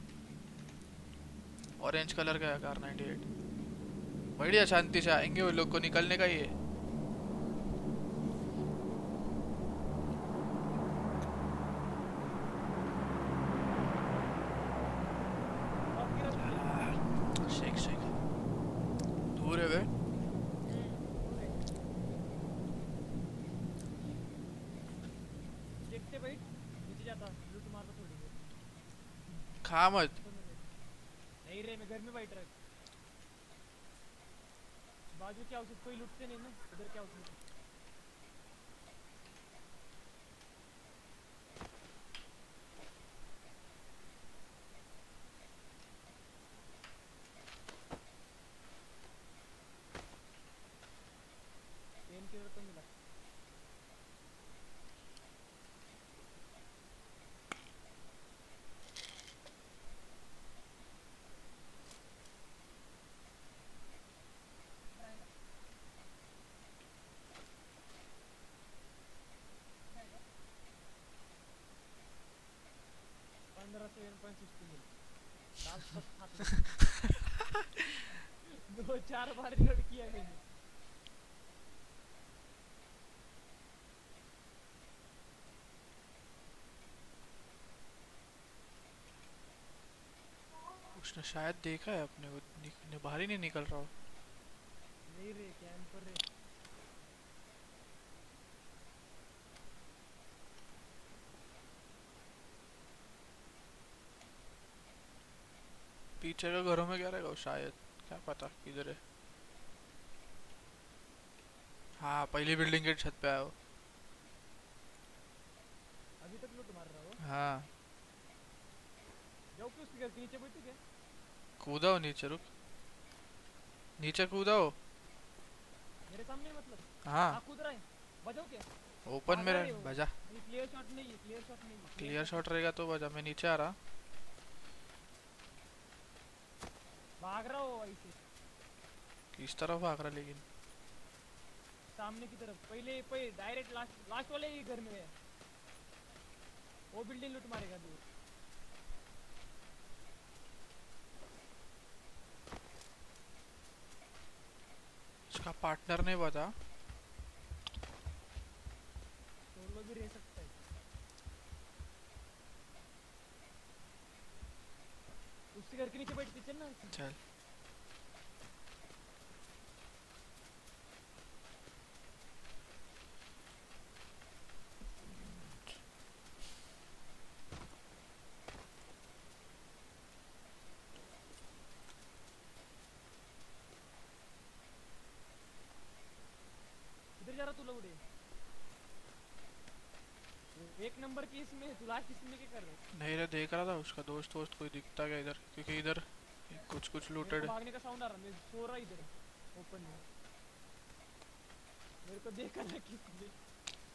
ऑरेंज कलर का है कार नाइंटी एट। बढ़िया शांति से आएंगे वो लोग को, निकलने का ही है। शेक शेक दूर है वे। देखते भाई नीचे जाता लूट मारता थोड़ी देर। खा मत। नहीं रे मैं घर में बैठ रहा। बाजू क्या हाउस कोई लूटते नहीं ना, इधर क्या हाउस। पेन किलर तो मिला। पंद्रह सौ एन पॉइंट सिक्सटी मिल। दो चार बार रिलोड किया मैंने। उसने शायद देखा है अपने को, निक- बाहर ही नहीं निकल रहा हो। नहीं रे कैंपर रे। पीछे के घरों में क्या रहेगा वो शायद, क्या पता किधर है। हाँ पहली बिल्डिंग के छत पे आया वो। अभी तक लूट मार रहा हो? हाँ जाओ कि उसके घर के नीचे बैठो क्या? कूदा हो नीचे, रुक नीचे कूदा हो। मेरे सामने मतलब? हाँ हाँ कूद रहा है। बजाओ क्या? ओपन में रह, बजा। नहीं क्लियर शॉट नहीं है, क्लियर शॉट नहीं है। क्लियर शॉट रहेगा तो बजा। मैं नीचे आ रहा। भाग रहा हो ऐसे किस तरफ भाग रहा लेकिन? सामने की तरफ। पहले पहले डायरेक्ट लास्ट लास्ट वाले ही घर में है। वो बिल्डिंग लूट मारेगा दूर। उसका पार्टनर नहीं बता। सोलो भी रह सकता है। उसके घर के नीचे बैठ के चल ना। चल जा रहा तू लौड़े? एक नंबर की इसमें तू लास्ट इसमें क्या कर रहा है? नहीं रे देख रहा था उसका दोस्त वोस्त कोई दिखता क्या इधर, क्योंकि इधर कुछ कुछ लूटेड है। भागने का साउंड आ रहा, मैं सो रहा इधर ओपन में। मेरे को देखा ना किसने।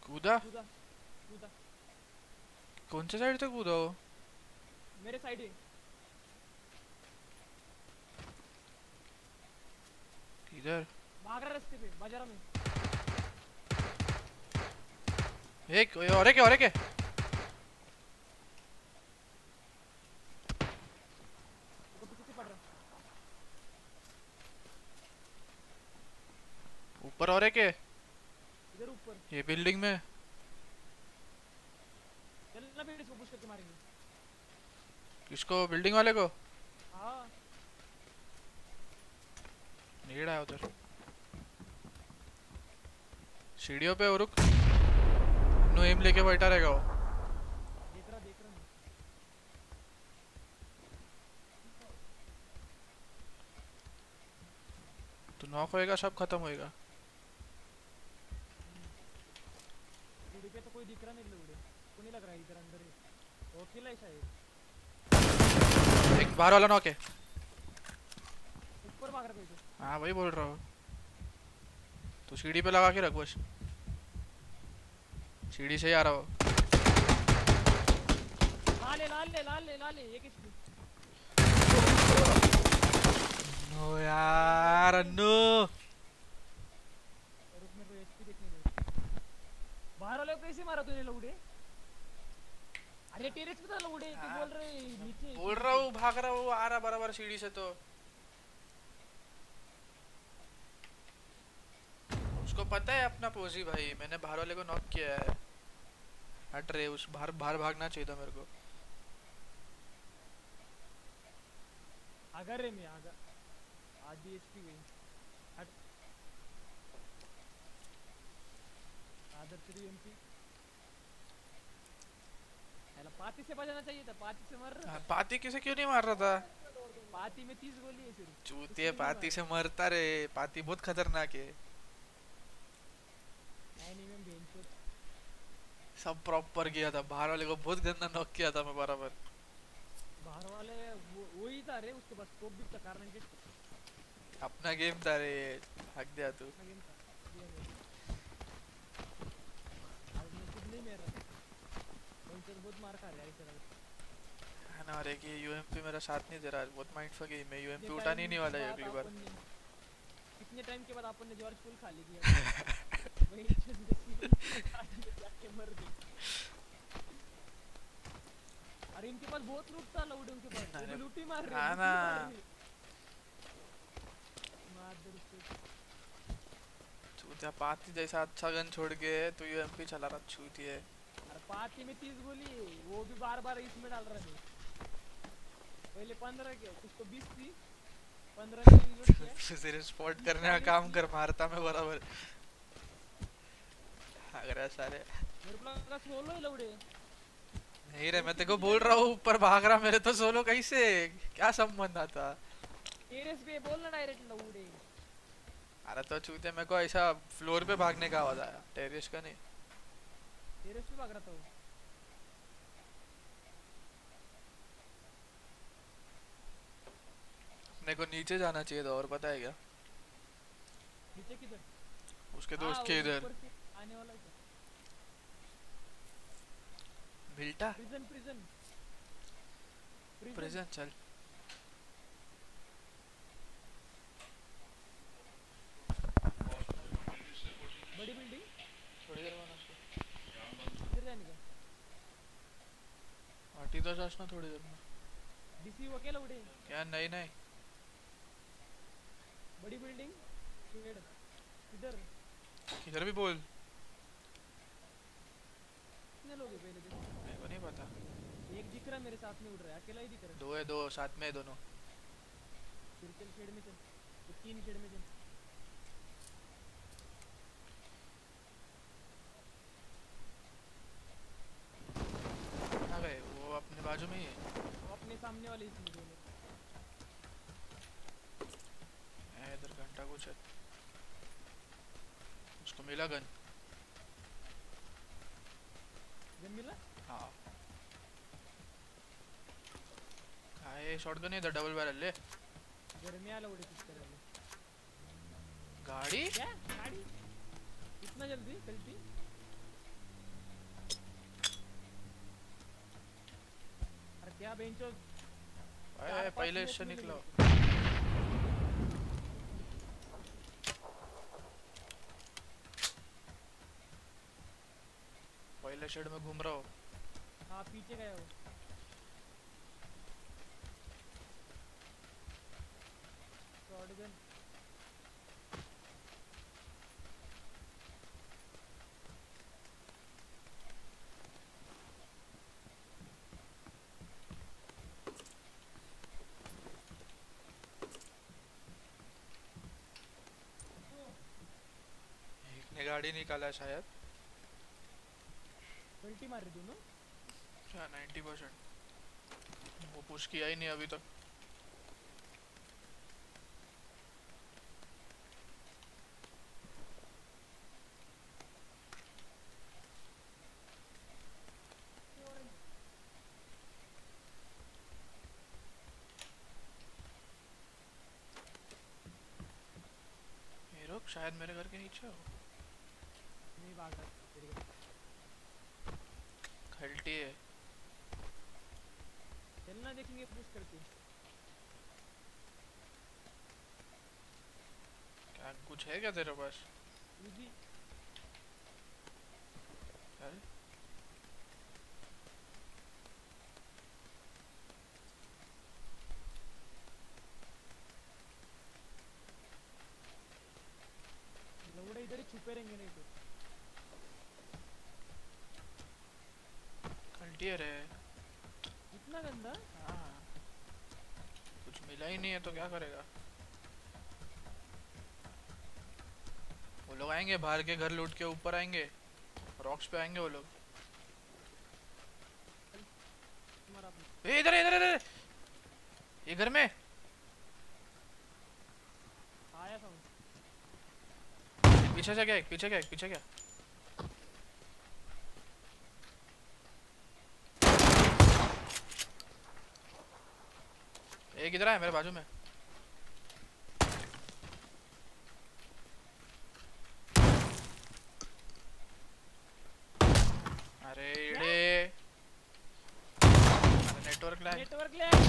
कूदा कूदा कूदा कौन से साइड से कूदा वो मेरे साइड है किधर भाग रहा रास्ते पे बाजार में एक और एक और एक है वो पीछे से पड़ रहा ऊपर और एक है इधर ऊपर ये बिल्डिंग में चलना फिर इसको पुश करके मारेंगे किसको बिल्डिंग वाले को हाँ नीड है उधर सीढ़ियों पे और रुक नो एम लेके बैठा रहेगा वो देख रहा देख रहा मैं तो नॉक होएगा सब खत्म होएगा सीढ़ी पे तो कोई दिख रहा नहीं लोग को नहीं लग रहा है इधर अंदर ही वो किला है शायद एक बाहर वाला नॉक है ऊपर भाग रहा कोई तो हाँ वही बोल रहा हूँ तो सीढ़ी पे लगा के रख बस सीढ़ी से ही आ रहा हो लाल ले लाल ले लाल ले लाल ले ये किसकी नो यार अन्नू रुक मेरे को एचपी देखने दे बाहर वाले को कैसे मारा तूने लौड़े अरे टेरेस पे था लौड़े तू बोल रहे नीचे बोल रहा हूँ भाग रहा हूँ आ रहा बराबर सीढ़ी से तो उसको पता है अपना पोजी भाई मैंने बाहर वाले को नॉक किया है हट रहे उस बाहर बाहर भागना चाहिए था मेरे को अगर रे मैं आगा आधी एचपी गई हट आदर तेरी एमपी याला पाती से बजाना चाहिए था पाती से मर रहा हाँ, पाती किसे क्यों नहीं मार रहा था पाती में तीस गोली है सिर्फ चूतिए पाती से मरता रे पाती बहुत खतरनाक है नहीं नहीं मैं बेंच सब प्रॉपर किया था बाहर वाले को बहुत गंदा नॉक किया था मैं बराबर बाहर वाले वो वही था रे उसके पास स्कोप भी था कारण के अपना गेम था रे भाग दिया तू अपना गेम था ये नहीं आज मैं खुद नहीं मेरा कौन से बहुत मार खा रहा है इस तरह है ना अरे कि यूएमपी मेरा साथ नहीं दे रहा है बहुत माइंड फक है मैं यूएमपी उठाने ही नहीं वाला है अगली बार कितने टाइम के बाद अपन ने जॉर्ज फुल खा ली थी वही जाके मर गई अरे इनके पास बहुत लूट था लूट उनके पास वो लूटी मार रहे हाँ ना मार दे उसको चूतिया पाती जैसा अच्छा गन छोड़ के तू यूएमपी चला रहा चूतिया अरे पाती में तीस गोली वो भी बार बार इसमें डाल रहा है पहले पंद्रह के कुछ तो बीस थी पंद्रह में यूज किया सिर्फ स्पॉट करने का काम कर मारता मैं बराबर अगर सारे मेरे को लगा सोलो ही लौड़े नहीं रे मैं तेरे को बोल रहा हूँ ऊपर भाग रहा मेरे तो सोलो कैसे क्या संबंध आता टेरेस पे बोलना डायरेक्ट लौड़े अरे तो चूते मेरे को ऐसा फ्लोर पे भागने का आवाज आया टेरेस का नहीं टेरेस पे भाग रहा था वो मेरे को नीचे जाना चाहिए था और पता है क्या नीचे किधर उसके दोस्त के इधर आने वाला है बिल्टा प्रिजन प्रिजन प्रिजन चल बड़ी बिल्डिंग थोड़ी देर में उसको इधर जाने का आटी तो जाना थोड़ी देर में डीसी वो अकेला उड़े क्या नहीं नहीं बड़ी बिल्डिंग शेड इधर इधर भी बोल कितने लोग हैं पहले देखो मेरे को नहीं पता एक दिख रहा है मेरे साथ में उड़ रहा है अकेला ही दिख रहा है दो है दो साथ में है दोनों फिर चल शेड में चल तो तीन शेड में चल आ गए वो अपने बाजू में ही है वो अपने सामने वाले इसमें दोनों है इधर घंटा कुछ है उसको मिला गन जब मिला हाँ आए शॉटगन है इधर डबल बैरल ले घर में आला उड़े किस तरह गाड़ी क्या गाड़ी इतना जल्दी चलती क्या बेंचो अरे पहले इससे निकलो। पहले शेड में घूम रहा हो। हाँ पीछे गए हो। शॉटगन एक ने गाड़ी निकाला शायद। पलटी मार रही दोनों। क्या नाइन्टी परसेंट वो पुश किया ही नहीं अभी तक। शायद मेरे घर के नीचे हो। नहीं भाग रहा खल्टी है। चलना देखेंगे पुश करके। क्या कुछ है क्या तेरे पास? उजी अरे लौड़े इधर ही छुपे रहेंगे नहीं तो। खल्टी है रे। इतना गंदा? हाँ कुछ मिला ही नहीं है तो क्या करेगा। वो लोग आएंगे बाहर के घर लूट के ऊपर आएंगे। रॉक्स पे आएंगे वो लोग। ए इधर इधर इधर ये घर में आया था। पीछे से क्या पीछे क्या पीछे क्या एक इधर है मेरे बाजू में। अरे इड़े network lag network lag.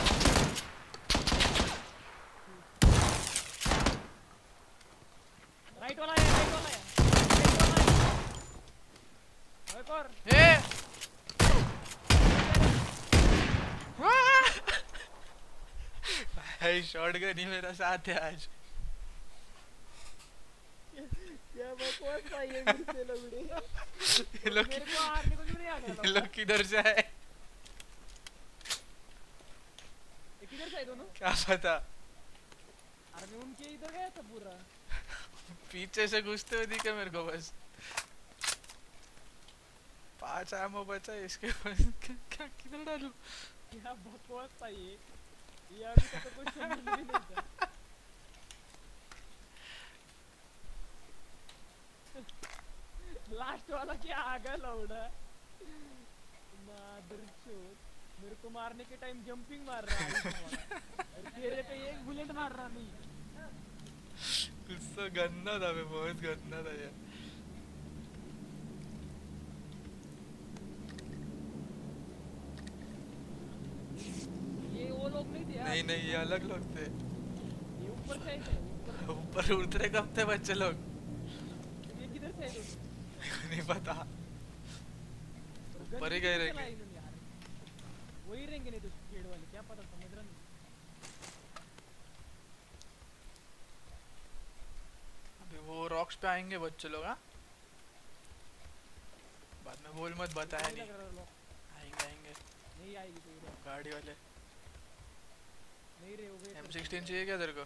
Right वाला है राइट वाला है राइट वाला है। एक और ए भाई शॉटगन ही मेरा साथ है आज। क्या बकवास था ये मेरे से लौड़े। ये लोग मेरे को हारने को क्यों नहीं आ गया? ये लोग किधर से आए ये किधर से आए दोनों? क्या पता। अरे मैं उनके इधर गया था पूरा। पीछे से घुसते हुए दिखे मेरे को बस। पांच एमो बचा इसके पास। क्या किधर डालूं? क्या बकवास था ये। ये अभी तक तो कुछ समझ में नहीं था। लास्ट वाला क्या आ गया लौड़ा। मादरचोद मेरे को मारने के टाइम जंपिंग मार रहा है और तेरे पे एक बुलेट मार रहा नहीं। गुस्सा गंदा था, मैं बहुत गंदा था यार। ये वो लोग नहीं थे यार। नहीं नहीं ये अलग लोग थे। ये ऊपर से थे ऊपर ऊपर उतरे कब थे बच्चे लोग? ये किधर से आए लोग? नहीं पता। ऊपर ही गए रहेंगे। वही रहेंगे नहीं तो पेड़ वाले क्या पता समझ रहा नहीं। अभी वो रॉक्स पे आएंगे बच्चे लोग। हाँ बाद में बोल मत बताया नहीं। आएंगे आएंगे नहीं आएगी कोई गाड़ी वाले। नहीं रे हो गए। एम सिक्सटीन चाहिए क्या तेरे को?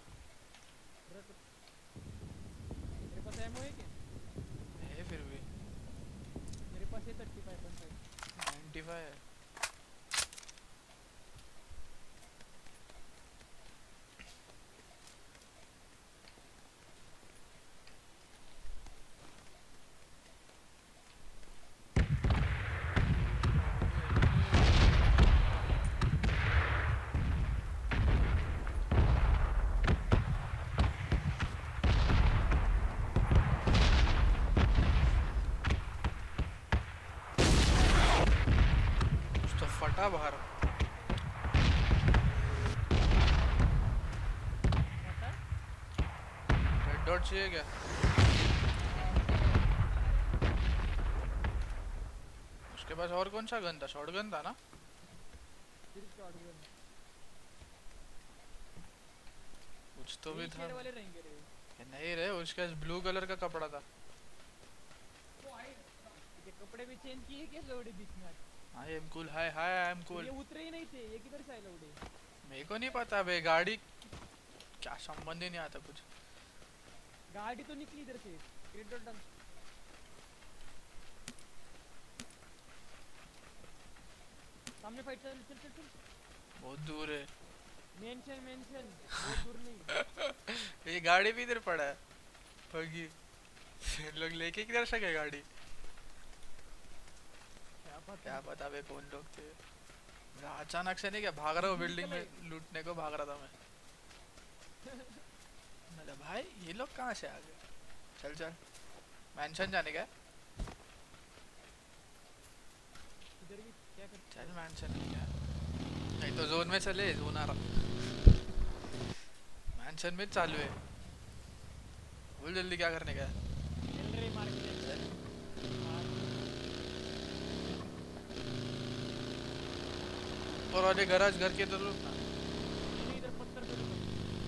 मेरे पास एमओ है क्या? है फिर भी मेरे पास है thirty five point five. Ninety five है। फटा बाहर। डॉट चाहिए क्या? उसके पास और कौन सा गन था? शॉट गन था ना? सिर्फ शॉट गन कुछ तो भी था। वाले रहेंगे रे। ये नहीं रे, उसके ब्लू कलर का कपड़ा था। ये कपड़े भी चेंज किए क्या लौड़े बीच में? I am cool, hi hi I am cool. ये उतरे ही नहीं थे, ये किधर से आए लौड़े? मेरे को नहीं पता बे, गाड़ी क्या संबंध ही नहीं आता कुछ। गाड़ी तो निकली इधर से। क्रेट डॉट डाल। सामने फाइट चल चल चल चल। बहुत दूर है। मेंशन मेंशन बहुत दूर नहीं। ये गाड़ी भी इधर पड़ा है होगी। लोग लेके किधर से गए गाड़ी? क्या पता क्या पता बे कौन लोग थे। मैं अचानक से नहीं क्या भाग रहा हूँ बिल्डिंग में लूटने को भाग रहा था मैं। मतलब भाई ये लोग कहाँ से आ गए? चल चल मेंशन जाने का। इधर भी क्या कर? चल मेंशन क्या, नहीं तो जोन में चले, जोन आ रहा। मेंशन में चालू है, बोल जल्दी क्या करने का है? चल रे मार के चल। और वाले गराज घर के तरफ ना। इधर पत्थर पे रुको।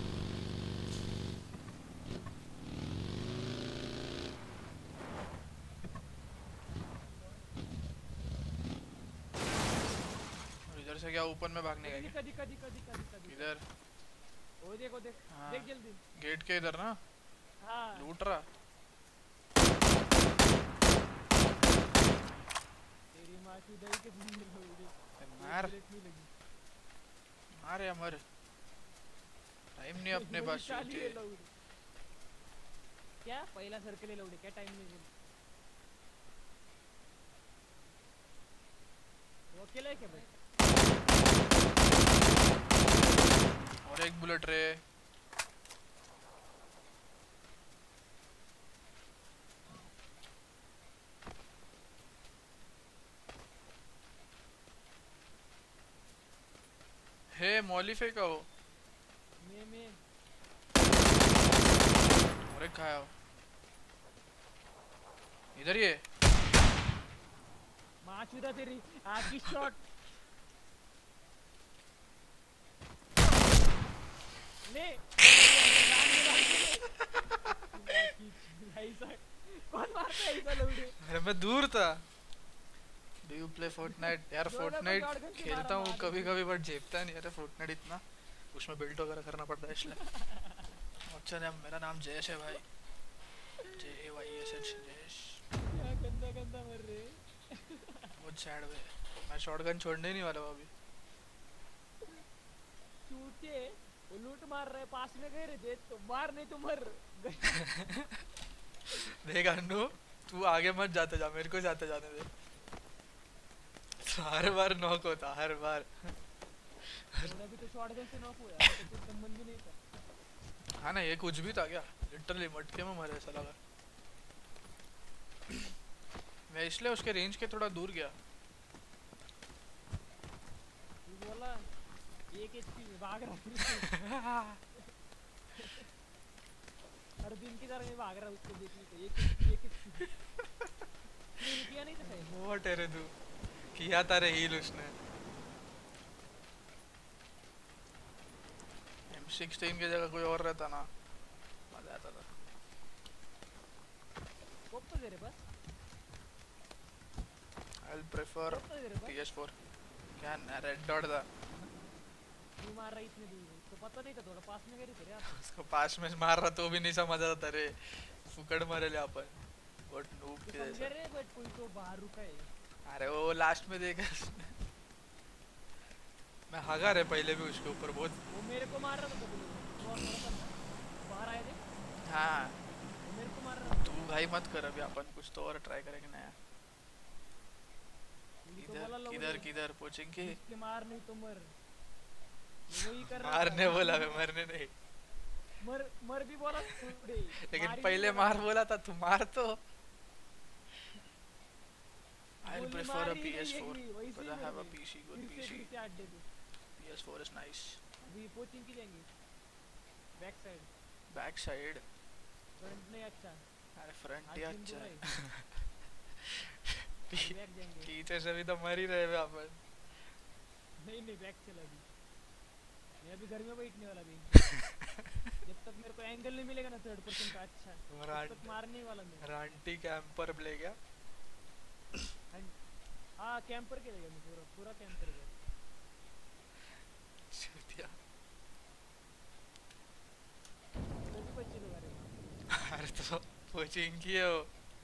और इधर से क्या ऊपर में भागने का? दिखा दिखा दिखा दिखा दिखा दिखा। इधर ओ देखो देख। हाँ। देख जल्दी। गेट के इधर ना हाँ लूट रहा। तेरी माँ की दही के जिंदगी हो गई। मार नहीं लगी। मार या मर, टाइम नहीं अपने पास। शूट है क्या? पहला सर्कल है लौड़े, क्या टाइम नहीं? वो अकेला है क्या भाई? और एक बुलेट रे। हे मौली फेंका हो। मैं मैं और एक खाया हो इधर। ये माँ चुदा तेरी आखिरी शॉट। ले कौन मारता है ऐसा लौड़े? अरे मैं दूर था। Do you play Fortnite? यार फोर्टनाइट खेलता हूँ कभी कभी बट झेपता नहीं। अरे फोर्टनाइट इतना उसमें बिल्ड वगैरह करना पड़ता है इसलिए। अच्छा नाम, मेरा नाम जयेश है भाई, J A Y S H Jayesh. क्या गंदा गंदा मर रहे। बहुत सैड वे। मैं शॉटगन छोड़ने ही नहीं वाला हूँ अभी। चूते वो लूट मार रहे, पास में गए रे तो मार, नहीं तो मर। देख अन्नू तू आगे मत जाते जा, मेरे को जाते जाने दे। हर बार नॉक होता, हर बार। अभी तो शॉटगन से नॉक हुआ, तो कुछ संबंध भी नहीं था। हाँ ना, ये कुछ भी था क्या? लिटरली मटके में मरे ऐसा लगा। मैं इसलिए उसके रेंज के थोड़ा दूर गया। तू बोला एक एचपी में भाग रहा। हर दिन की तरह मैं भाग रहा उसको देखने को। एक एचपी एक एचपी किया नहीं था शायद। वो तेरे तू किया तारे हील उसने। एम सिक्सटीन की जगह कोई और रहता ना, मजा आता था। स्कोप तो दे रे बस। I will prefer P S four. क्या रेड डॉट था? तू मार रहा इतने दूर, तो पता नहीं था, थोड़ा पास में गए थे आप। उसको पास में मार रहा तो भी नहीं समझ आता रे, फुकड़ मारे ले अपन। बट नूब के जैसा। रे बट कोई तो बाहर रुका है। अरे वो लास्ट में देखा उसने। मैं हगा रे पहले भी उसके ऊपर बहुत। वो मेरे को मार रहा था तो वो थोड़ा सा बाहर आए थे। हाँ वो मेरे को मार रहा था। तू भाई मत कर, अभी अपन कुछ तो और ट्राई करेंगे नया। किधर किधर किधर पहुंचेंगे? इसके मार नहीं तो मर। वही कर रहा मारने बोला मैं, मरने नहीं। मर मर भी बोला लेकिन पहले मार बोला था, तू मार तो। I will prefer a P S four because I have a P C, good P C. P S four is nice. अभी कोचिंग की जाएंगे। Back side. Back side front नहीं अच्छा, अरे फ्रंट आज ही दिन अच्छा बुरा है। है, आज बैक जाएंगे। पीछे से भी तो मर ही रहे हैं अपन। नहीं नहीं बैक चला अभी, मैं अभी घर में बैठने वाला भी। जब तक मेरे को एंगल नहीं मिलेगा ना थर्ड पर्सन का अच्छा, तब तक मारने ही वाला मैं। रांटी कैंपर प्ले क्या? हाँ कैंपर खेलेगा मैं, पूरा पूरा कैंपर है। चूतिया। तो भी बच्चे लोग आ रहे हैं। अरे तो कोचिंग की है वो।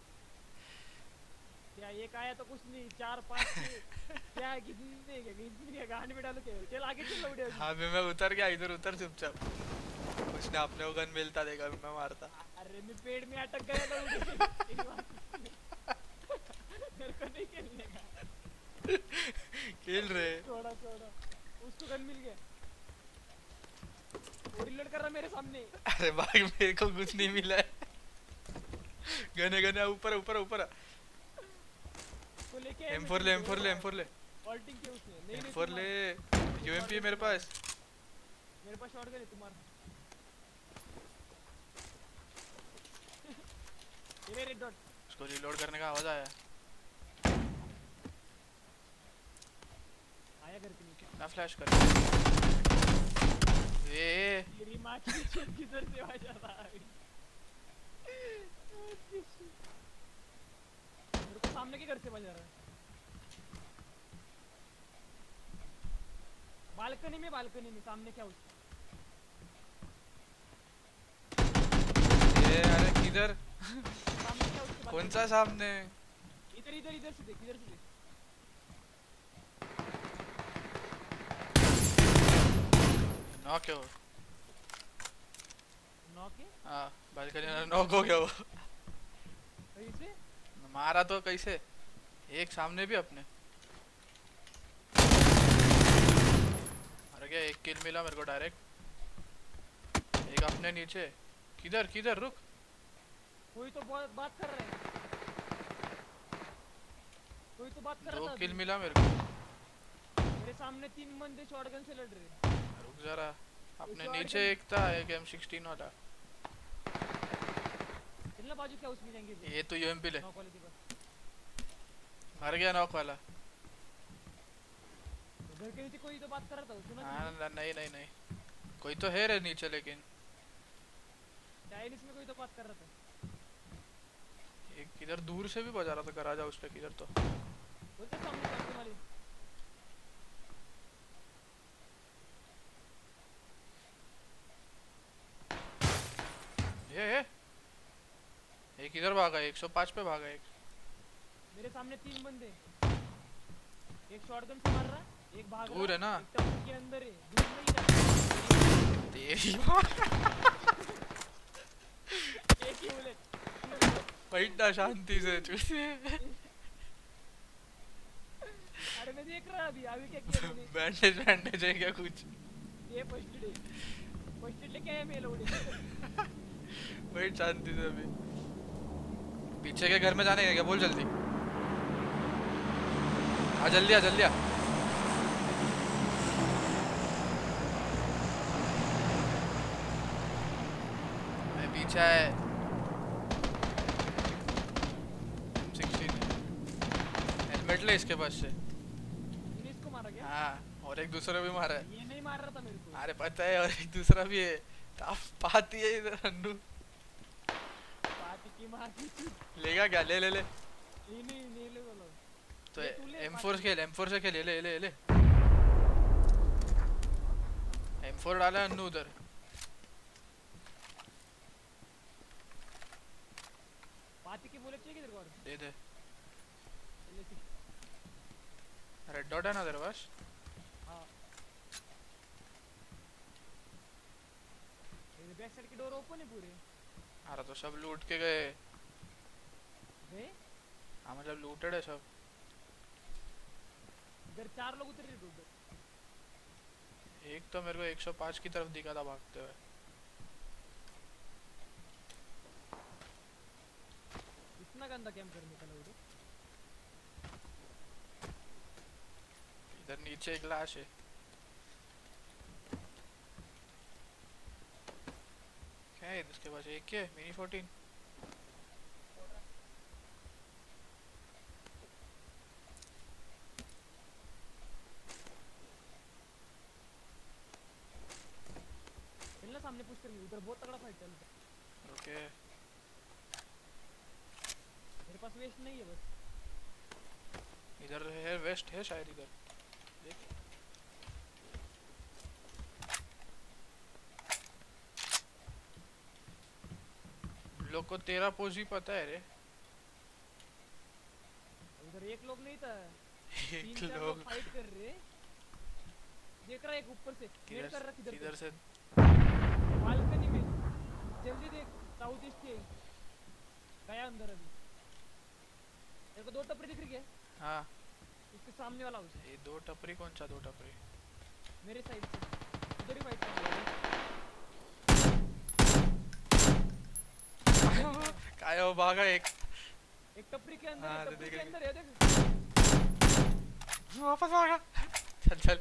क्या एक आया तो कुछ नहीं, चार पाँच छः क्या कितने क्या कितने गांड में डालो, क्या चल आगे चल उड़े। हाँ मैं मैं उतर गया, इधर उतर चुपचाप। उसने अपने को गन मिलता देखा, मैं मारता। अरे मैं पेड़ में अटक गया था उड़े। मेरे को नहीं खेलने का। खेल रहे। छोड़ा छोड़ा, उसको गन मिल गया, वो रिलोड कर रहा मेरे सामने। अरे भाई मेरे को कुछ नहीं मिला है। गने गने ऊपर ऊपर ऊपर। तो लेके एम फोर ले एम फोर ले एम फोर ले ऑल्टिंग के उसने नहीं एम नहीं फोर ले। यूएमपी है मेरे पास। मेरे पास शॉटगन है तुम्हारा। ये रेड डॉट, उसको रीलोड करने का आवाज आया। आया घर के नीचे ना फ्लैश कर। ये तेरी माँ की चीज़ किधर से आ जा रहा है। मेरे को सामने के घर से बजा रहा है, बालकनी में बालकनी में सामने क्या उसका। ये अरे किधर? सामने क्या उसके कौन सा सामने? इधर इधर इधर से देख, इधर से देख। नॉक है वो। नॉक है हाँ बालकनी में नॉक हो गया वो। कैसे? मारा तो कैसे? एक सामने भी अपने। अरे क्या एक किल मिला मेरे को डायरेक्ट। एक अपने नीचे। किधर किधर रुक। कोई तो बहुत बात कर रहा है, कोई तो बात कर रहा दो था किल अभी। मिला मेरे को। मेरे सामने तीन बंदे शॉटगन से लड़ रहे हैं। रुक जरा। अपने shotgun- नीचे एक था, एक एम सिक्सटीन वाला। चलना बाजू क्या उसमें जाएंगे फिर। ये तो यूएमपी ले। नॉक वाले के पास मर गया नॉक वाला। घर के नीचे कोई तो बात कर रहा था, सुना हाँ तुमने? न- नहीं नहीं नहीं कोई तो है रे नीचे, लेकिन चाइनीज में कोई तो बात कर रहा था। एक किधर दूर से भी बजा रहा था गराज हाउस पे किधर तो। बोलते सामने शॉटगन वाले। ये ये एक इधर भागा, एक सौ पाँच पे भागा एक। मेरे सामने तीन बंदे, एक शॉटगन से मार रहा, एक भाग दूर रहा, है ना? एक टप के अंदर है, दूर नहीं है। तेरी माँ। एक ही बुलेट। बैठना शांति से चूतिए। अरे मैं देख रहा अभी, अभी क्या किया मैंने। बैंडेज बैंडेज है क्या कुछ? ये फर्स्ट एड, फर्स्ट एड लेके आया मैं लोड़े। बैठ शांति से अभी। पीछे के घर में जाने का क्या? बोल जल्दी आ, जल्दी आ जल्दी आ। मैं पीछे है। एम सिक्सटीन हेलमेट ले इसके पास से। तूने इसको मारा क्या? हाँ और एक दूसरा भी मारा है। ये नहीं मार रहा था मेरे को। अरे पता है, और एक दूसरा भी है। ताप पाती है इधर अन्नू। पार्टी की मार की थी। लेगा क्या? ले ले ले। नहीं नहीं नहीं ले बोलो। तो ये तू ले, एम फोर खेल, एम फोर से खेल। ले ले ले ले। एम फोर डाला अन्नू उधर। पार्टी की बुलेट चाहिए तेरे को? और दे दे। ले सी। रेड डॉट है ना तेरे पास? हाँ। ये बैक साइड की डोर ओपन है पूरे। अरे तो सब लूट के गए। गए? हाँ मतलब लूटेड है सब। इधर चार लोग उतरे थे उधर। एक तो मेरे को एक सौ पाँच की तरफ दिखा था भागते हुए। इतना गंदा कैंप करने का लोग। इधर नीचे एक लाश है। है इसके पास एक है मिनी फोर्टीन। चलना सामने पुश करके, उधर बहुत तगड़ा फाइट चल रहा है। ओके मेरे पास वेस्ट नहीं है बस। इधर है वेस्ट है शायद इधर देख। लोग को तेरा पोज भी पता है रे। उधर एक लोग नहीं था, तीन एक चार लोग लोग फाइट कर रहे। देख रहा है एक ऊपर से नेट कर रहा किधर इधर से बालकनी में। जल्दी देख, साउथ ईस्ट के गया अंदर अभी। तेरे को दो टपरी दिख रही है? हाँ उसके सामने वाला हाउस ये दो टपरी। कौन सा दो टपरी? मेरे साइड से उधर ही फाइट कर रहा है। काय हो भागा एक। एक टपरी के अंदर हाँ, है, तो टपरी देख के रही। अंदर है देख। वापस भागा। चल चल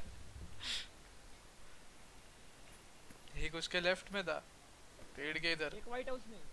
एक उसके लेफ्ट में था पेड़ के इधर। एक व्हाइट हाउस में।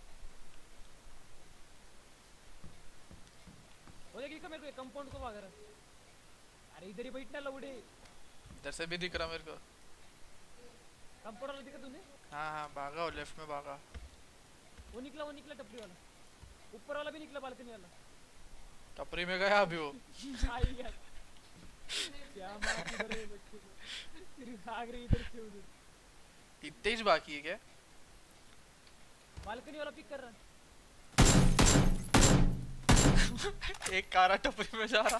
वो देख मेरे को कंपाउंड को भाग रहा। अरे इधर ही बैठना लौड़े। इधर से भी दिख रहा मेरे को। कंपाउंड वाला दिखा तूने? हाँ हाँ भागा वो लेफ्ट में भागा। वो निकला वो निकला टपरी वाला। ऊपर वाला भी निकला बालकनी वाला। टपरी में गया अभी वो। आई यार क्या मार इधर है बच्चे को। फिर भाग रही इधर से उधर। इतने ही बाकी है क्या? बालकनी वाला पिक कर रहा। एक कारा टपरी में जा रहा।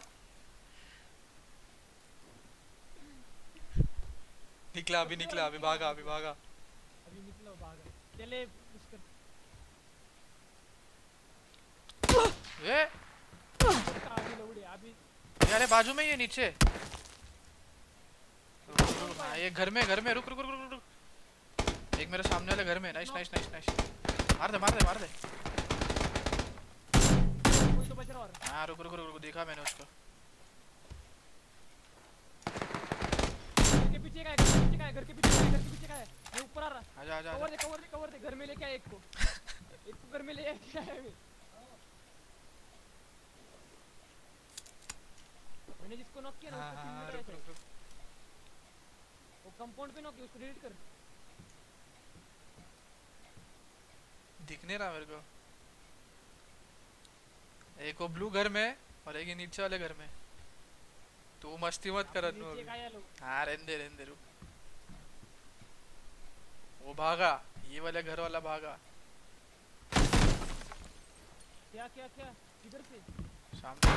निकला अभी निकला अभी भागा अभी भागा। अभी निकला भागा। चले उसका ए अभी लौड़े अभी। यार ये बाजू में ही है नीचे। रुक, रुक, रुक, हाँ ये घर में घर में रुक रुक रुक रुक रुक। एक मेरे सामने वाले घर में। Nice nice nice nice. मार दे मार दे मार दे। कोई तो बच रहा और। हाँ रुक रुक रुक रुक देखा मैंने उसको। घर के पीछे का है, घर के पीछे का है, घर के पीछे का है, घर के पीछे का है। मैं ऊपर आ रहा। आजा आजा कवर आजा। दे कवर दे कवर दे। घर में लेके आया एक को। एक को घर में ले आया है मैं। मैंने जिसको नॉक किया ना हाँ उसको हाँ तीन हाँ मिनट रुक आया। रुक रुक। वो कंपाउंड पे नॉक किया, उसको डिलीट कर। दिख नहीं रहा मेरे को। एक वो ब्लू घर में और एक ये नीचे वाले घर में। तू मस्ती मत कर अनु नीचे अभी। का आया लोग। हाँ रहने रहने रुक। वो भागा ये वाले घर वाला भागा। क्या क्या क्या किधर से? सामने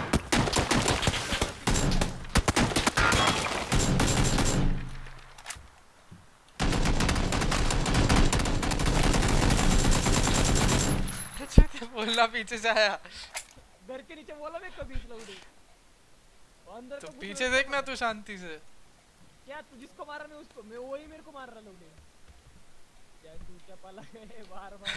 बोलना पीछे से आया। घर के नीचे बोला मैं कभी लौड़े। अंदर तो का घुस पीछे रहा देखना था। तू शांति से। क्या तू जिसको मारा मैं उसको, मैं वही मेरे को मार रहा लौड़े। क्या तू क्या पाला है बार बार।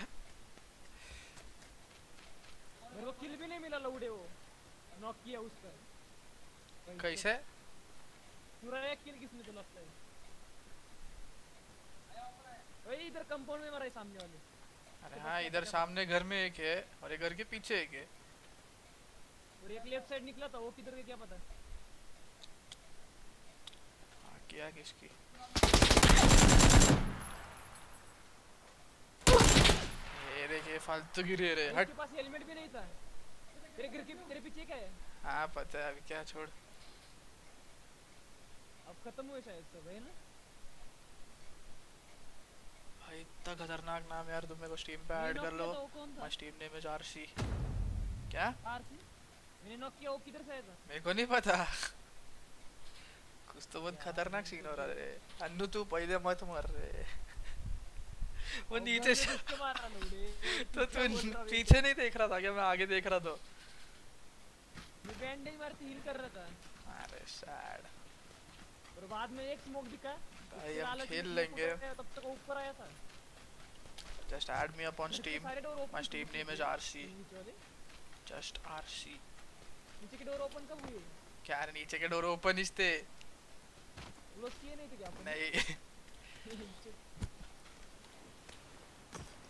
मेरे को किल भी नहीं मिला लौड़े। वो नॉक किया उसका। कैसे? पूरा एक किल किसने तो लगता है। वही इधर कंपाउंड में मारा है सामने वाले। अरे हाँ इधर सामने घर में एक है और एक घर के पीछे एक है। और एक लेफ्ट साइड निकला था, वो किधर गया क्या पता। हाँ क्या किसकी? ये देखिए फालतू गिरे रे हट। उसके पास हेलमेट भी नहीं था। तेरे घर के तेरे पीछे क्या है? हाँ पता है अभी क्या छोड़। अब खत्म हुए शायद सब है ना। भाई इतना खतरनाक नाम यार। तुम मेरे को स्टीम पे मैंने ऐड knock कर किया लो। था, वो कौन था? My Steam name is RC. क्या? आरसी मैंने नॉक किया, वो किधर से आया था? मेरे को नहीं पता। कुछ तो बहुत खतरनाक सीन हो रहा है। अन्नू तू पहले मत मर रे। वो नीचे से उसको मार रहा लौड़े। तो तू पीछे नहीं देख रहा था क्या? मैं आगे देख रहा था। मैं बैंडेज मारती हील कर रहा था। अरे सैड। और बाद में एक स्मोक दिखा। भाई उसके हम लालच खेल में लेंगे। smoke पकड़ लिया, तब तक वो ऊपर आया था। Just add me up on उसके Steam. सारे door open My थे Steam नीचे name is के- R C. नीचे वाले। Just R C. नीचे के डोर ओपन कब हुए? क्या रे नीचे के डोर ओपन ही थे? क्लोज किए नहीं थे क्या आपने? नहीं।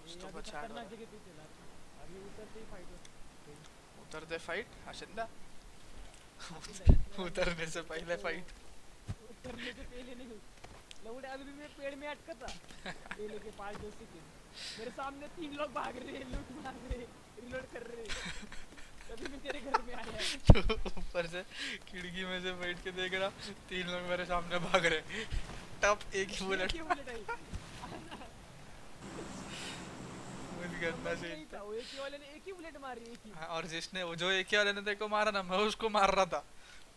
कुछ ये तो अभी बचा खतरनाक जगह पे चला अभी उतरते ही फाइट हो उतरते फाइट आशिंदा आशिंदा इतना उतरने से पहले फाइट उतरने से पहले नहीं हुई लौड़े अभी भी मैं पेड़ में अटका था पहले के पाँच दस सेकंड मेरे सामने तीन लोग भाग रहे हैं लूट मार रहे रिलोड कर रहे तभी मैं तेरे घर में आया ऊपर से खिड़की में से बैठ के देख रहा तीन लोग मेरे सामने भाग रहे टप एक ही बुलेट एक ही बुलेट आई मुझ गंदा से नहीं था वो एक ही वाले ने एक ही बुलेट मारी एक ही हाँ, और जिसने वो जो एक ही वाले ने देखो मारा ना मैं उसको मार रहा था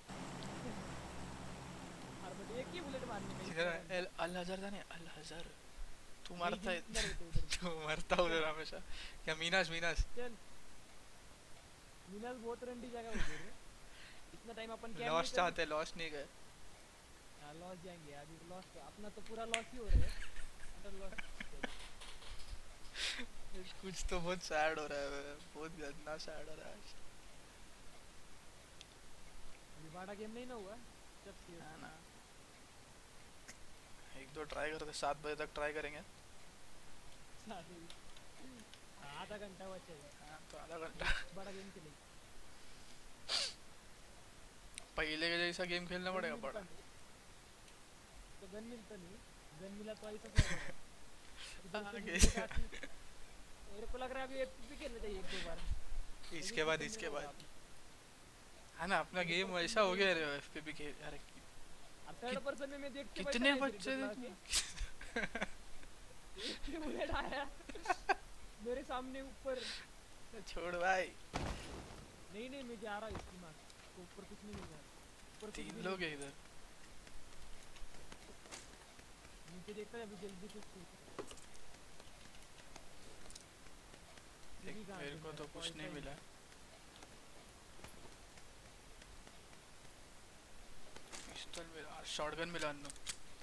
और बस एक ही बुलेट मारने का इधर एल अल हज़ार था नहीं अल हज़ार तू मरता है तू मरता उधर हमेशा क्या मीनास मीनास चल मीनास बहुत रंडी जगह हो गई है इतना टाइम अपन क्या लॉस चाहते लॉस नहीं गए हां लॉस जाएंगे अभी लॉस अपना तो पूरा लॉस ही हो रहा है अंडर लॉस कुछ तो बहुत सैड हो रहा है बहुत गंदा सैड हो रहा है आज ये बड़ा गेम नहीं ना हुआ जब से है ना एक दो ट्राई करते सात बजे तक ट्राई करेंगे आधा घंटा बचा है हाँ तो आधा घंटा बड़ा गेम खेलेंगे पहले के जैसा गेम खेलना पड़ेगा बड़ा तो गन मिलता नहीं गन मिला तो ऐसा आगे मेरे को लग रहा है अभी एफपीपी खेलना चाहिए एक दो बार इसके बाद इसके बाद है ना अपना गेम वैसा हो गया रे एफपीपी के यार अब थर्ड पर्सन में मैं देख के कितने बच्चे एक बुलेट आया मेरे सामने ऊपर छोड़ भाई नहीं नहीं मैं जा रहा हूँ इसकी मार तो ऊपर कुछ नहीं मिल रहा ऊपर तीन लोग हैं इधर नीचे देखता है अभी जल्दी से मेरे को तो कुछ नहीं मिला पिस्टल मिला शॉटगन मिला अन्नू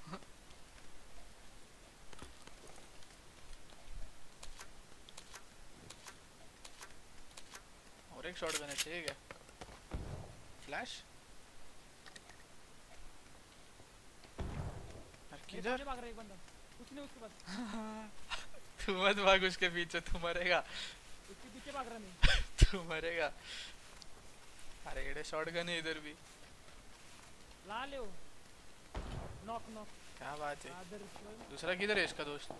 और एक शॉटगन है चाहिए क्या फ्लैश किधर भाग रहा है एक बंदा कुछ नहीं उसके पास तू मत भाग उसके पीछे तू मरेगा उसके पीछे भाग रहा नहीं तू मरेगा अरे ये शॉटगन है इधर भी ला ले नॉक नॉक क्या बात है आदर दूसरा किधर है इसका दोस्त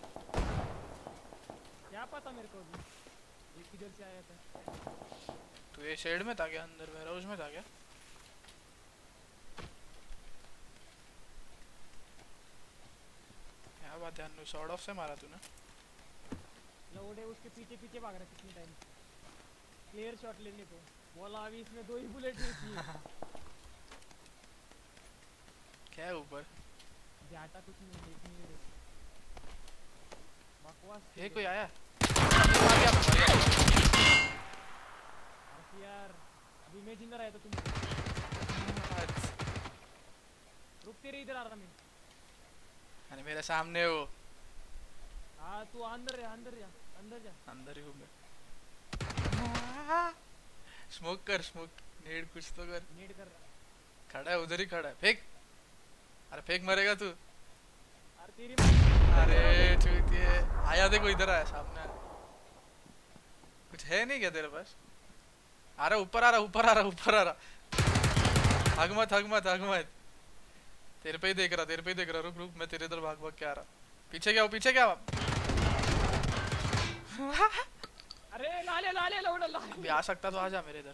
क्या पता मेरे को भी ये किधर से आया था तू ये शेड में था क्या अंदर वेयर हाउस में था क्या क्या बात है अन्नू शॉट ऑफ से मारा तूने लौड़े उसके पीछे पीछे भाग रहा कितने टाइम क्लियर शॉट लेने को बोला अभी इसमें दो ही बुलेट रहती है क्या है ऊपर जाटा कुछ नहीं देख नहीं रहे बकवास ये कोई आया मार गया मार गया यार अभी मैं जिंदा रहा था तुम रुक तेरे इधर आ रहा मैं अरे मेरे सामने वो हाँ तू अंदर है अंदर जा अंदर जा अंदर ही हूँ मैं स्मोक कर स्मोक नेड कुछ तो कर नेड कर खड़ा है उधर ही खड़ा है फेंक अरे फेंक मरेगा तू अरे तेरी अरे चूतिए आया देखो इधर आया सामने कुछ है नहीं क्या तेरे पास आ रहा ऊपर आ रहा ऊपर आ रहा ऊपर आ रहा हग मत हग मत हग मत तेरे पे ही देख रहा तेरे पे ही देख रहा रुक रुक मैं तेरे इधर भाग भाग के आ रहा पीछे क्या हो पीछे क्या अरे लाले लाले लौड़ा लाले भी आ सकता तो आ जा मेरे इधर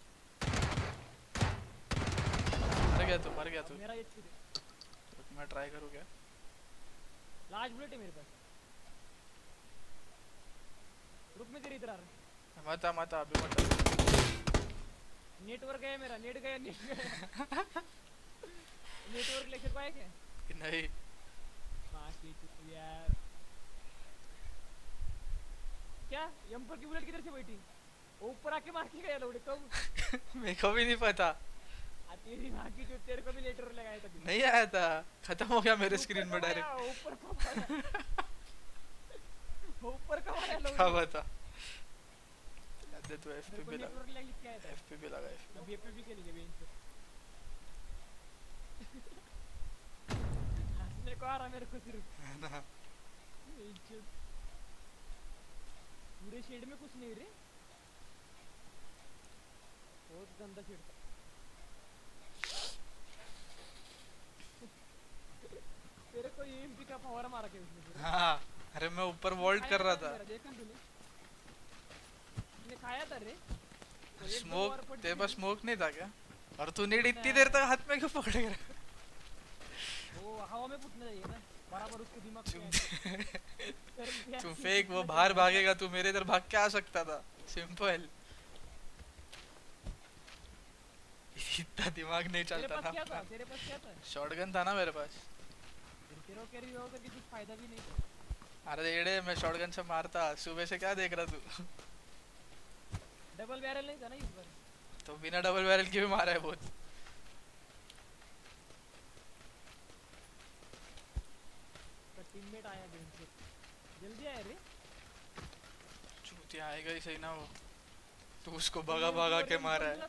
मर गया तू मर गया तू मेरा एचपी दे रुक मैं ट्राई करूँ क्या लास्ट बुलेट है मेरे पास रुक मैं तेरे इधर आ रहा मत आ मत आ अभी मत आ नेटवर्क है मेरा नेट गया नेट गया नेटवर्क लेकर पाए क्या नहीं मां की यार क्या एम पर की बुलेट किधर से बैठी ऊपर आके मार के गया लौड़े कब मेरे को भी नहीं पता आ तेरी मां की जो तेरे को भी लेटर लगाया था नहीं आया था खत्म हो गया मेरे स्क्रीन में डायरेक्ट ऊपर कब आया ऊपर कब आया लौड़े क्या बता दे तो एफपीपी लगा नेटवर्क लगा लिख के आया था एफपीपी लगा अभी एफपीपी के लिए बेंच पे हंसने को आ रहा मेरे को सिर्फ है ना पूरे शेड में कुछ नहीं रे, बहुत गंदा शेड था। तेरे को ईएमपी का फवारा मारा क्या उसने फिर? हाँ अरे मैं ऊपर वॉल्ट कर रहा था। देखा तूने? तूने खाया था रे? स्मोक तेरे पास स्मोक नहीं था क्या? और तू नीड इतनी देर तक हाथ में क्यों पकड़ रहा? वो हवा में फूटना चाहिए ना, बराबर उसके दिमाग में। तू फेक, वो बाहर भागेगा, तू मेरे इधर भाग के आ सकता था, सिंपल। इतना दिमाग नहीं चलता था। क्या था तेरे पास? क्या था? शॉटगन था ना मेरे पास। तेरे को कैरी हो करके कुछ फायदा भी नहीं था। अरे एड़े मैं शॉटगन से मारता, सुबह से क्या देख रहा तू? डबल बैरल नहीं था ना इस बार? तो बिना डबल बैरल के भी मारा है बहुत। तो टीममेट आया गेम से, जल्दी आया रे। चूतिया आएगा ही सही ना वो, तू उसको भगा भगा के मारा है।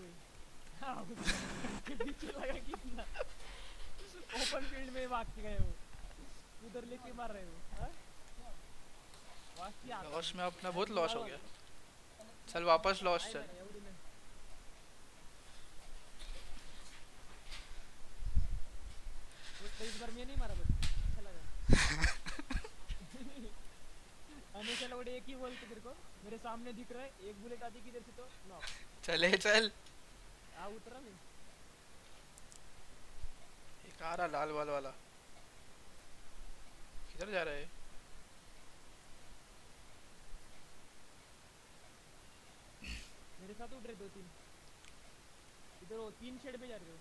पीछे लगा कितना, ओपन फील्ड में भाग के गए वो, उधर लेके मार रहे हो। लॉस में अपना बहुत लॉस हो गया। चल वापस लॉस चल। तो इस बार मैं नहीं मारा, बट अच्छा लगा। हमेशा लोग एक ही बोलते तेरे को, मेरे सामने दिख रहा है, एक बुलेट आती किधर से तो नो। चले चल। आ उतरा मैं। एक आ रहा लाल वाल वाला, किधर जा रहा है? मेरे साथ उड़ रहे दो तीन, इधर वो तीन शेड पे जा रहे हो।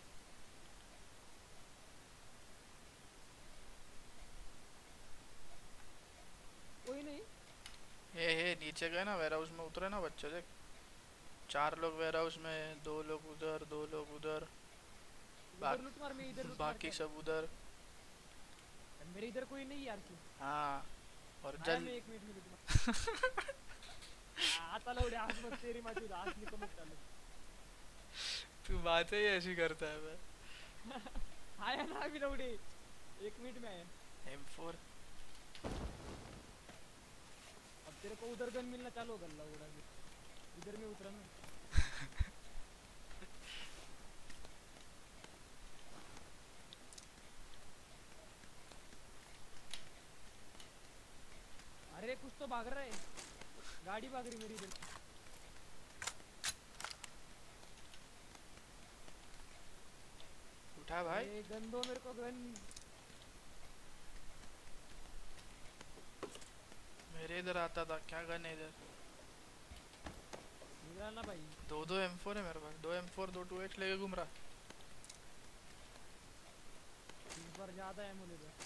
कोई नहीं। हे हे नीचे गए ना, वेयर हाउस में उतरे ना बच्चे, देख चार लोग वेयर हाउस में, दो लोग उधर, दो लोग उधर, बा लूट मार, मैं इधर लूट मार, बाकी सब उधर। मेरे इधर कोई नहीं यार की। हाँ और जल एक मिनट में लूट मार। आता लौड़े आज मत तेरी माची आज निको मत चालू। तू बातें ही ऐसी करता है बे। आया ना अभी लौड़े, एक मिनट में आया। M four. अब तेरे को उधर गन मिलना चालू होगा लौड़ा, इधर में उतरा ना। अरे कुछ तो भाग रहा है, गाड़ी भाग रही मेरी इधर। उठा भाई। ए, गन दो मेरे को, गन। मेरे इधर आता था क्या गन है इधर? निकालना भाई। दो दो एम फोर है मेरे पास, दो एम फोर दो टू एक्स लेके घूम रहा। इस बार ज्यादा एमो ले रहा।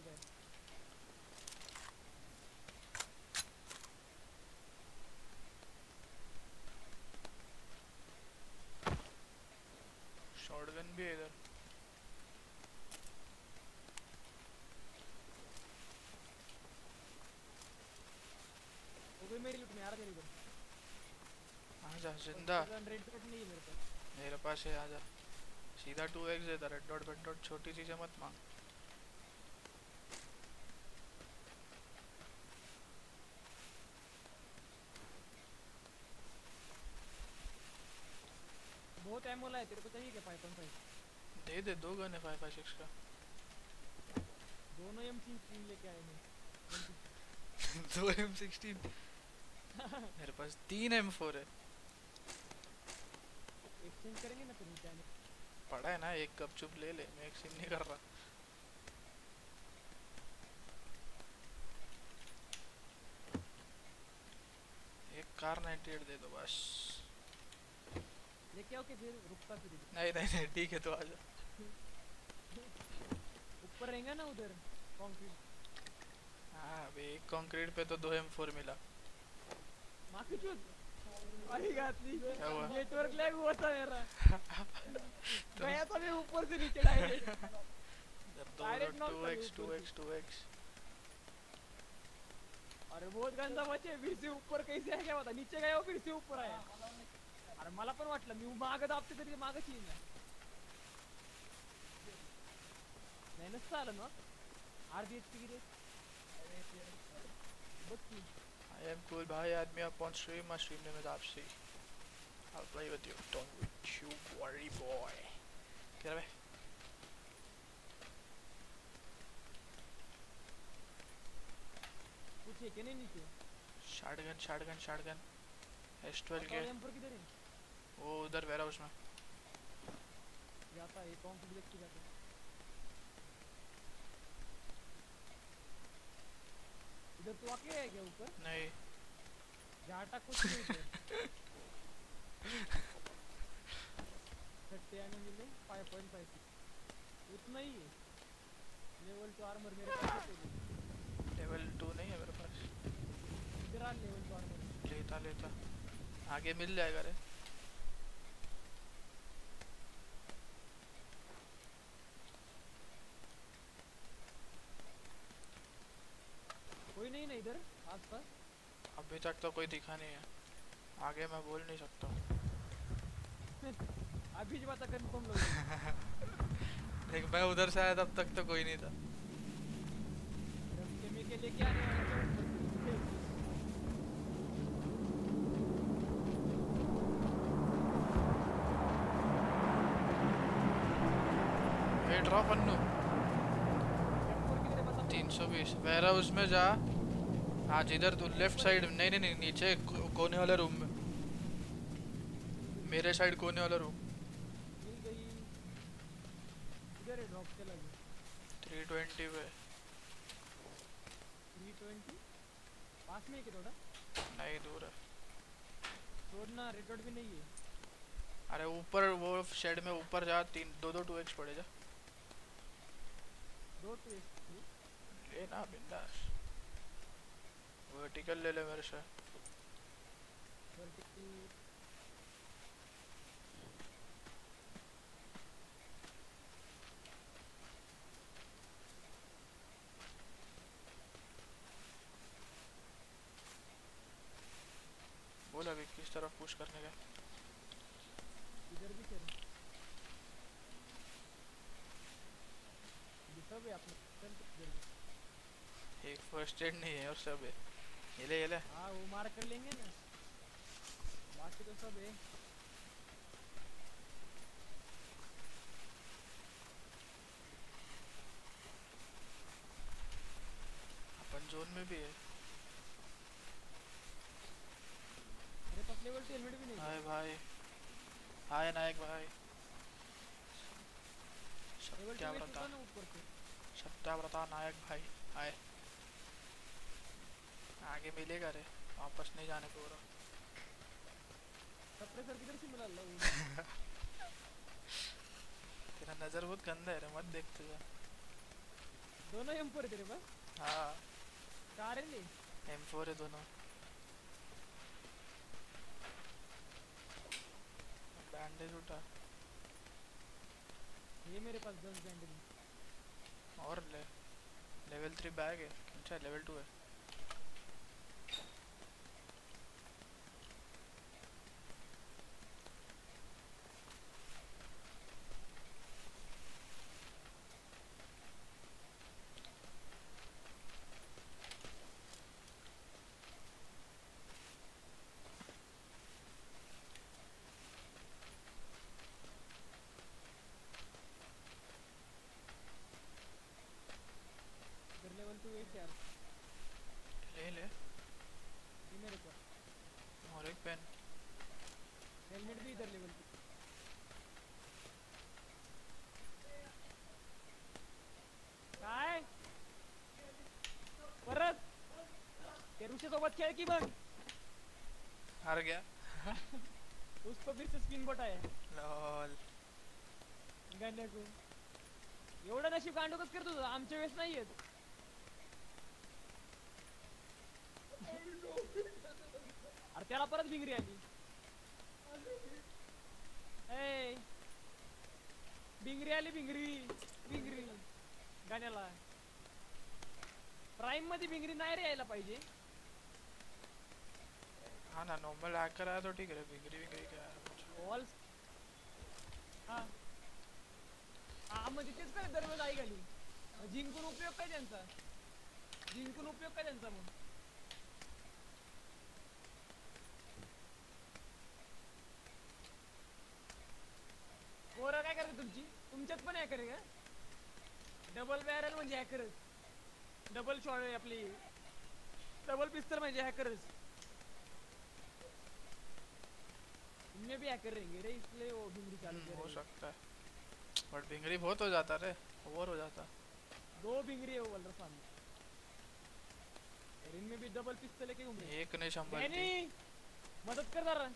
शॉटगन भी है इधर। वो भी मेरी लूट में आ रहा तेरे इधर। आजा जिंदा। रेड डॉट नहीं है मेरे पास। मेरे पास है, आजा सीधा टू एक्स देता। रेड डॉट रेड डॉट छोटी चीजें मत मांग। बहुत एमो है, तेरे को चाहिए क्या? फाइव पॉइंट फाइव दे दे, दो गन है फाइव फाइव सिक्स का। दोनों एम सिक्सटीन लेके आए मैं। दो एम सिक्सटीन। मेरे पास तीन एम फोर है। एक्सचेंज करेंगे ना फिर नीचे आने। पड़ा है ना एक, कप चुप ले ले, मैं एक्सचेंज नहीं कर रहा। एक कार नाइंटी एट दे दो बस। लेके आओ के फिर रुकता फिर इधर। नहीं नहीं नहीं ठीक है, तो आजा। ऊपर रहेंगे ना उधर कंक्रीट। हाँ अबे एक कंक्रीट पे तो दो एम फोर मिला। माँ की चूत। अरे गाती क्या हुआ? नेटवर्क लैग हुआ था मेरा। गया था मैं ऊपर से नीचे direct. Direct two X two X two X. अरे बहुत गंदा मचे, फिर से ऊपर कैसे आ गया? नीचे गया फिर से ऊपर आया। अरे मला पण वाटलं मी माग दाबते तरी मागच येईना. नाही नसतं आलं ना. आर बी एच पी गिरे बघ की I am cool भाई आदमी up on stream my stream name is Apsi I'll play with you don't you worry boy क्या रे कुछ है क्या नहीं नीचे shotgun shotgun shotgun S twelve K M four किधर है वो उधर वेयर हाउस में जाता है कौन सी देख के जाता है इधर तो आके है क्या ऊपर नहीं जाटा कुछ नहीं है सट्टे आने मिले फाइव पॉइंट फाइव उतना ही है लेवल टू आर्मर मेरे पास है लेवल टू नहीं है मेरे पास इधर आ लेवल टू आर्मर लेता लेता आगे मिल जाएगा रे कोई नहीं ना इधर आसपास अभी तक तो कोई दिखा नहीं है आगे मैं बोल नहीं सकता अभी जो बात कंफर्म लोग देख मैं उधर से आया तब तक तो कोई नहीं था रस्ते के लेके आने वाले ये ड्रॉप अन्नू तीन सौ बीस वेयर हाउस में जा आज इधर तो लेफ्ट साइड नहीं नहीं नहीं नीचे को, कोने वाले रूम में मेरे साइड कोने वाला रूम मिल गई इधर है ड्रॉप चला गया थ्री ट्वेंटी पे थ्री ट्वेंटी पास में है कि थोड़ा नहीं दूर है छोड़ना रेड डॉट भी नहीं है अरे ऊपर वो शेड में ऊपर जा तीन दो दो टू एक्स पड़े जा दो टू एक्स ले ना बिंदास वर्टिकल ले ले मेरे से वर्टिकल बोल अभी किस तरफ पुश करने का इधर भी चल ये सब है अपने चल इधर भी एक फर्स्ट एड नहीं है और सब है ये ले ये ले हाँ वो मार कर लेंगे ना बाकी तो सब है अपन जोन में भी है मेरे पास लेवल टू हेलमेट भी नहीं हाय भाई हाय नायक भाई लेवल क्या टू बता ना ऊपर से सत्या बता नायक भाई हाय आगे मिलेगा रे वापस नहीं जाने को रहा सप्रेसर किधर से मिला लो तेरा नजर बहुत गंदा है रे मत देख तुझे दोनों एम फोर तेरे पास हाँ कार है ले एम फोर है दोनों बैंडेज उठा ये मेरे पास दस बैंडेज और ले लेवल थ्री बैग है अच्छा लेवल टू है लेवल टू एट यार ले ले ये मेरे पास और एक पेन हेलमेट भी इधर लेवल टू काय परत तेरुशे सोबत खेळ की बघ हार गया उसको फिर से स्पिन बोट आहे लॉल गाण्या को एवढं नशीब कांडो कस करतो तू? आमच्या वेळेस नाही येत अरे त्याला परत भिंगरी आली ए भिंगरी आली भिंगरी भिंगरी गाण्याला प्राइम मध्ये भिंगरी नाही रे यायला पाहिजे हाँ ना नॉर्मल हैकर आया तो ठीक है बिगड़ी बिगड़ी क्या है ऑल हा हा म्हणजे तेच काय दरवेळेस आई घाली जिंकून उपयोग काय त्यांचा जिंकून उपयोग काय त्यांचा मग हॅकर आहे तुमची तुमच्यात पण हॅकर आहे का डबल बॅरल म्हणजे हॅकरच डबल शॉट आपली डबल पिस्टल म्हणजे हॅकरच इनमें भी हैकर रहेंगे रे इसलिए वो भिंगरी चालू कर हो सकता है बट भिंगरी बहुत हो जाता रे ओवर हो जाता दो भिंगरी है वो वाला सामने और इनमें भी डबल पिस्टल लेके घूम रहे एक ने संभालती मदद कर जरा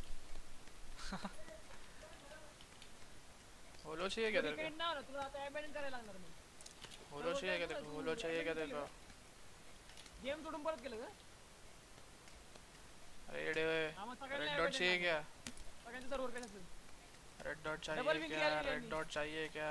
होलो चाहिए क्या तेरे को ना हो तुला आता अबॅन्डन करायला लागणार मग होलो चाहिए क्या तेरे को होलो चाहिए क्या तेरे को गेम सोडून परत केलं का अरे येडे रेड डॉट चाहिए क्या सगळ्यांचं सर्व्हर काय असेल रेड डॉट चाहिए क्या रेड डॉट चाहिए क्या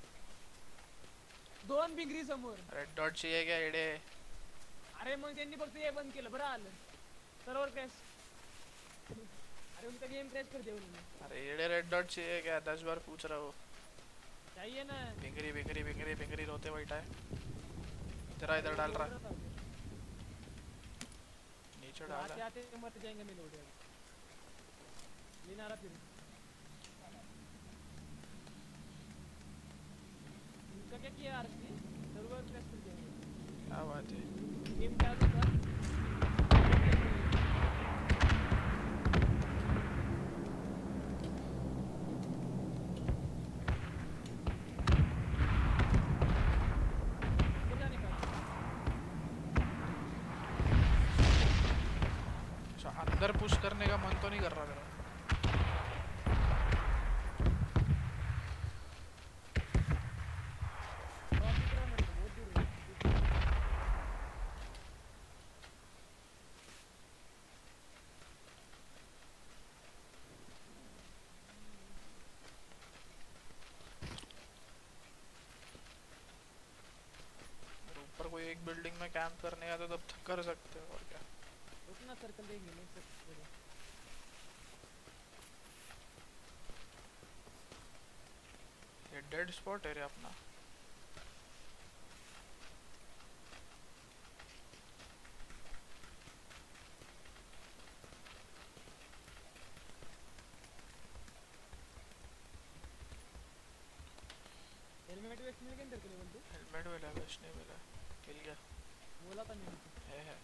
दोन भिंगरी समोर रेड डॉट चाहिए क्या येडे अरे मग त्यांनी फक्त हे बंद केलं बरं आलं सर्व्हर क्रॅश अरे उनका गेम क्रैश कर दिया उन्होंने अरे येडे रेड डॉट चाहिए क्या दस बार पूछ रहा हूँ चाहिए ना भिंगरी भिंगरी भिंगरी भिंगरी रोते बैठा है तेरा इधर डाल रहा नीचे डाल आते आते मर जाएंगे मैं लोड लेना रहा फिर उनका क्या किया आरसी सर्वर क्रैश कर दिया क्या बात है गेम चालू था अंदर पुश करने का मन तो नहीं कर रहा मेरा ऊपर कोई एक बिल्डिंग में कैंप करने का तो तब तक कर सकते हो और क्या उतना सर्कल देंगे नहीं सकते ये डेड स्पॉट है रे अपना हेलमेट वेस्ट मिल गया तेरे को लेवल टू हेलमेट मिला वेस्ट नहीं मिला मिल गया बोला था मैंने है है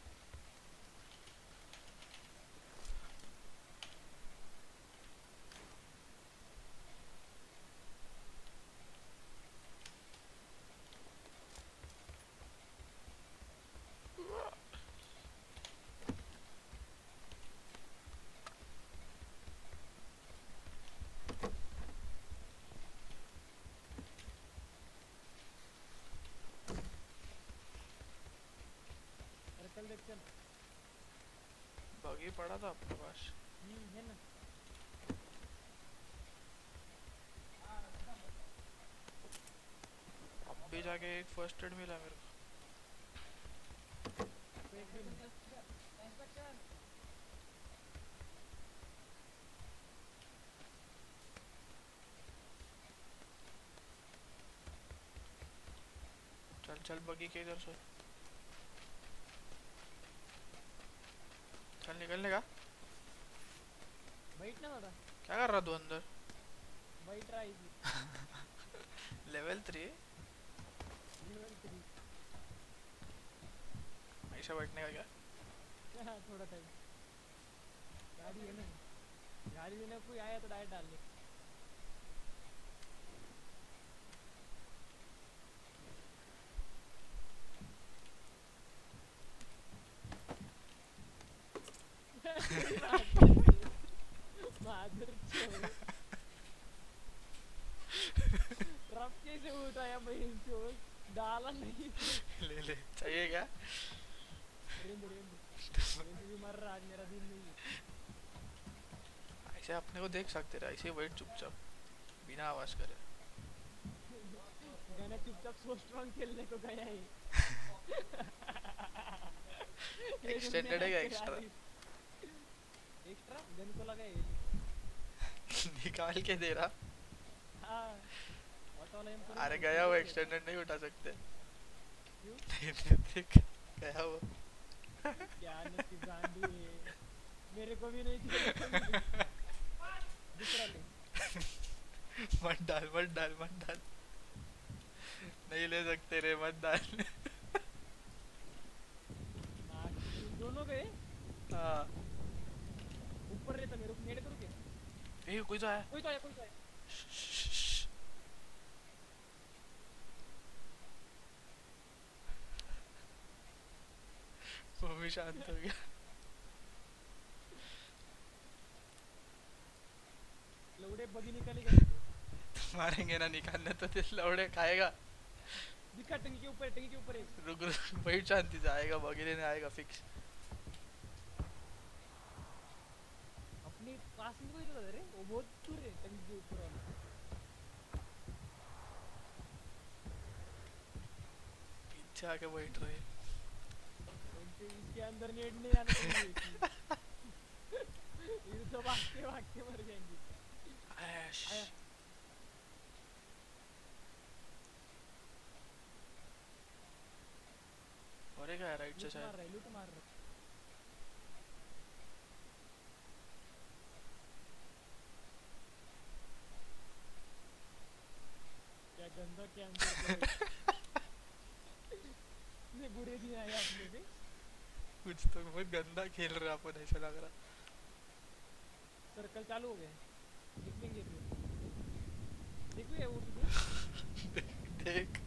सर्कल देख चल बगी पड़ा था अपने पास हम्म है ना अब भी जाके एक फर्स्ट एड मिला मेरे को एक भी नहीं चल चल बगी के इधर से चल निकलने का बैठ ना दादा क्या कर रहा तू अंदर बैठ रहा है लेवल थ्री लेवल थ्री ऐसा बैठने का क्या हाँ थोड़ा टाइम गाड़ी है ना गाड़ी लेने कोई आया तो डायरेक्ट डाल ले मादर चोद ट्रक कैसे उठाया बहन चोद डाला नहीं ले ले चाहिए क्या रेंद रेंद रेंद भी मर रहा आज मेरा दिन नहीं ऐसे अपने को देख सकते रहे ऐसे वेट चुपचाप बिना आवाज करे गाना चुपचाप सो स्ट्रांग खेलने को गया है एक्सटेंडेड है क्या एक्स्ट्रा एक्स्ट्रा गन को लगा है निकाल के दे रहा हाँ ऑटो वाला एम अरे गया वो एक्सटेंडेड नहीं उठा सकते क्यों देख गया वो क्या नसीब गांडू है मेरे को भी नहीं किया दूसरा ले मत डाल मत डाल मत डाल, नहीं ले सकते रे, मत डाल। माँ की चूत, दोनों गए। हाँ। ऊपर रहता मेरे को, नेड़ करूँ क्या? ए कोई तो आया। कोई तो आया, कोई तो आया। वो भी शांत हो गया। लौड़े बगी निकालेगा नहीं तो। मारेंगे ना, निकालने तो दिल लौड़े खाएगा। दिखा टंकी के ऊपर, टंकी के ऊपर एक। रुक रुक बैठ, शांति से आएगा, बगी लेने आएगा फिक्स। अपने पास में कोई तो था रे, वो बहुत दूर है टंकी के ऊपर वाला। पीछे आके बैठ रहे। इनके इसके अंदर नेट नहीं आना चाहिए कि ये तो भागते भागते मर जाएंगे। ऐश। आया। और एक है राइट से लूट मार शायद। रहा है, लूट मार रहा है। क्या गंदा कैंसर ने बुरे दिन आए अपने पे। कुछ तो बहुत गंदा खेल रहा है अपन, ऐसा लग रहा। सर्कल चालू हो गए, निकलेंगे फिर। देखो ये वो तुझे। देख देख,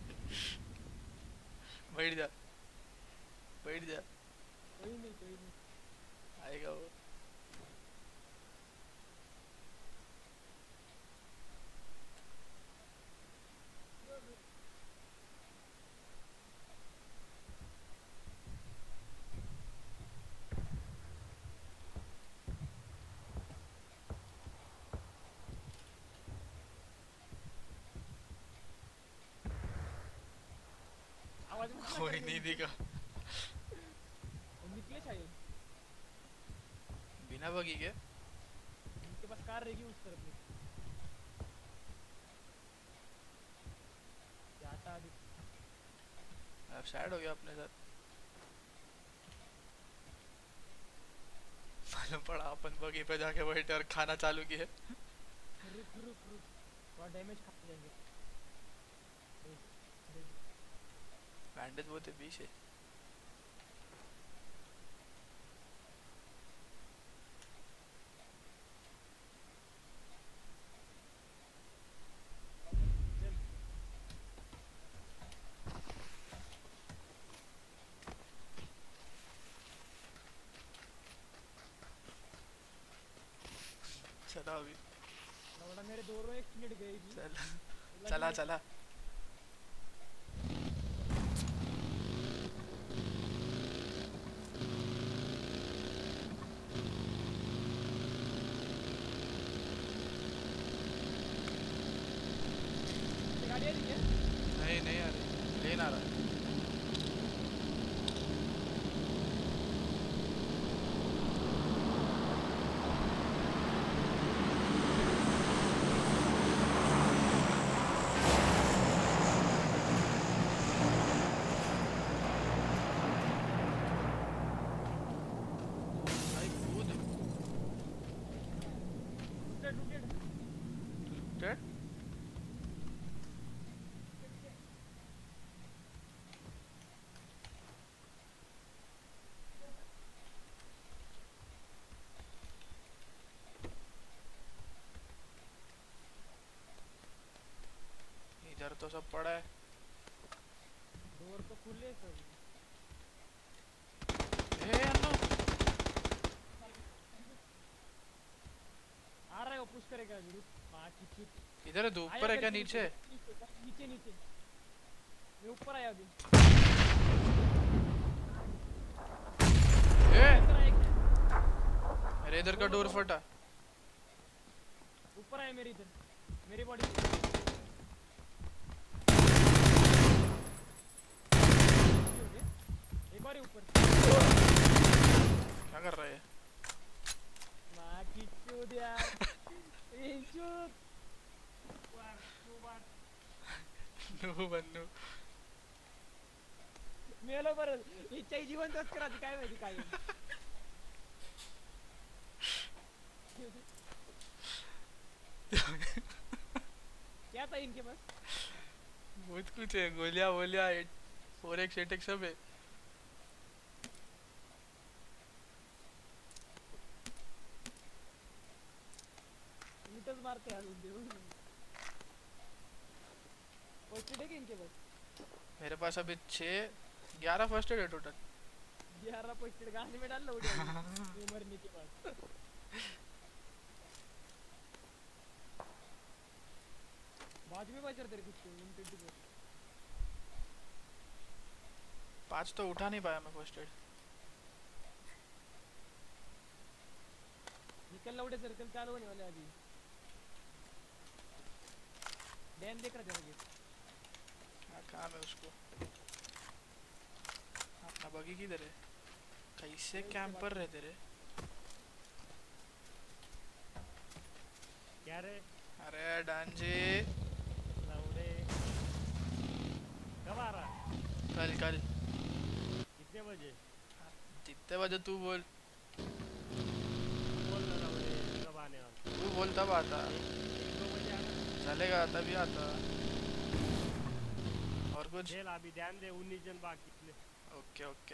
बैठ जा बैठ जा, कोई नहीं, कोई नहीं। आएगा वो। आवाज मत ना कोई करके नहीं नीचे। दिखा। वो निकले शायद। बिना बगी के। उनके पास कार रहेगी उस तरफ में। जाता अभी। अब सैड हो गया अपने साथ। मालूम पड़ा अपन बगी पे जाके बैठे और खाना चालू किए। रुक रुक रुक, थोड़ा डैमेज खा जाएंगे। बैंडेज बहुत है बीच है। चल। चला अभी। लौड़ा मेरे दोनों एक मिनट गए भी। चल चला चला। गाड़ी आ रही है? नहीं नहीं आ रही, लेन आ रहा है। भाई कूद। Looted, looted. डेड। इधर तो सब पड़ा है। डोर तो खुले सब। ए अन्नू। आ रहा है वो, पुश करेगा अभी। रुक, माँ की चूत। इधर है, दो आया ऊपर है क्या करके नीचे? नीचे नीचे। मैं ऊपर आया अभी। ए ऊपर आया एक। अरे इधर का डोर फटा। ऊपर आया मेरे इधर, मेरी बॉडी पे। एक और है ऊपर। क्या कर रहा है? माँ की चूत यार। ए चूत। नो बन्नू। मेलो बरं इच्छा जिवंत करा काय माहिती काय क्या था इनके पास? बहुत कुछ है, गोलियां वोलियां फोर एक्स एट एक्स सब है। मीटर्स मारते हैं लोग। फर्स्ट एड है क्या इनके पास? मेरे पास अभी छः ग्यारह फर्स्ट एड है टोटल। ग्यारह फर्स्ट एड गाने में डाल लो ये मरने के बाद। बाजू में बज रहे तेरे कुछ वन ट्वेंटी फोर। पाँच तो उठा नहीं पाया मैं फर्स्ट एड। निकल लौटे सर्कल चालू होने वाले अभी। डैन देख रहा था हाँ काम है उसको। अपना बगी किधर है? कैसे कैंपर रहे तेरे? क्या रे? अरे डांजे लौड़े कब आ रहा है? कल कल कितने बजे? जितने बजे तू बोल। बोल ना लौड़े कब आने वाला? तू बोल तब आता। एक दो बजे आना। चलेगा तभी आता। और कुछ? खेल अभी ध्यान दे, उन्नीस जन बाकी ले। Okay okay.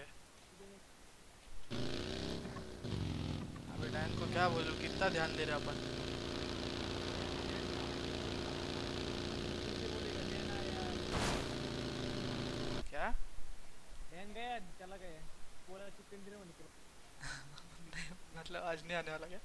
अबे डैन को क्या बोलूं, कितना ध्यान दे रहे अपन। क्या? डैन गया चला गया पूरा चिकन डिनर में निकला। मतलब आज नहीं आने वाला क्या?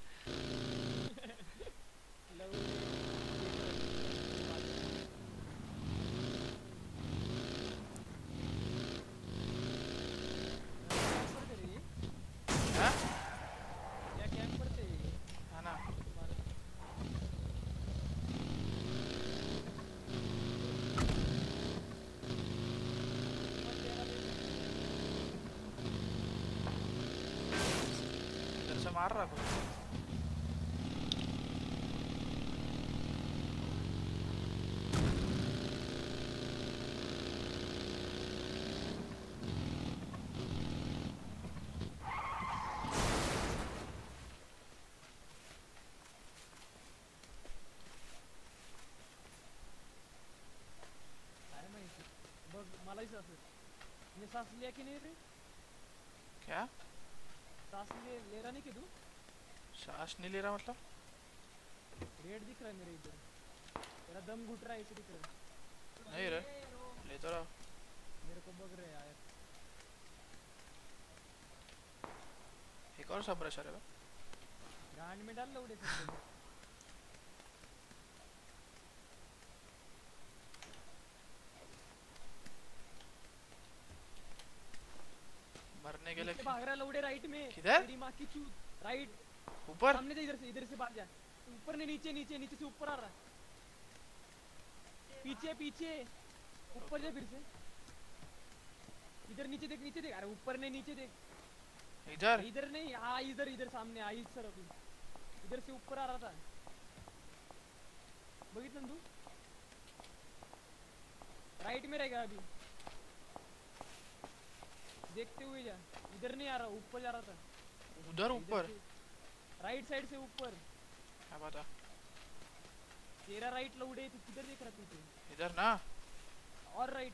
हाँ? क्या कैंप पड़ते हैं? है ना? इधर से मार रहा कोई? बघ मला ही सास ये सांस लिया कि नहीं रे? क्या? सांस ले ले रहा नहीं कि तू? सांस नहीं ले रहा मतलब? रेड दिख रहा है मेरे इधर। तेरा दम घुट रहा है इसे दिख रहा है। नहीं रे, ले तो रहा। मेरे को बग रहे हैं यार। एक और सब प्रेशर है। गांड में डाल लौड़े सब। मरने के लिए भाग रहा लौड़े राइट में। किधर? तेरी माँ की चूत राइट ऊपर। सामने से इधर से इधर से भाग जा। ऊपर ने नीचे नीचे नीचे से ऊपर आ रहा। पीछे पीछे ऊपर जा फिर से। इधर नीचे देख नीचे देख। अरे ऊपर ने नीचे देख। इधर इधर नहीं हाँ इधर इधर सामने आई सर अभी इधर से ऊपर आ रहा था। बघितलं तू? राइट में रहेगा अभी। देखते हुए जा। इधर नहीं आ रहा ऊपर जा रहा था। उधर ऊपर राइट साइड से ऊपर। क्या बता? तेरा राइट लौड़े तू किधर देख रहा पीछे? इधर ना और राइट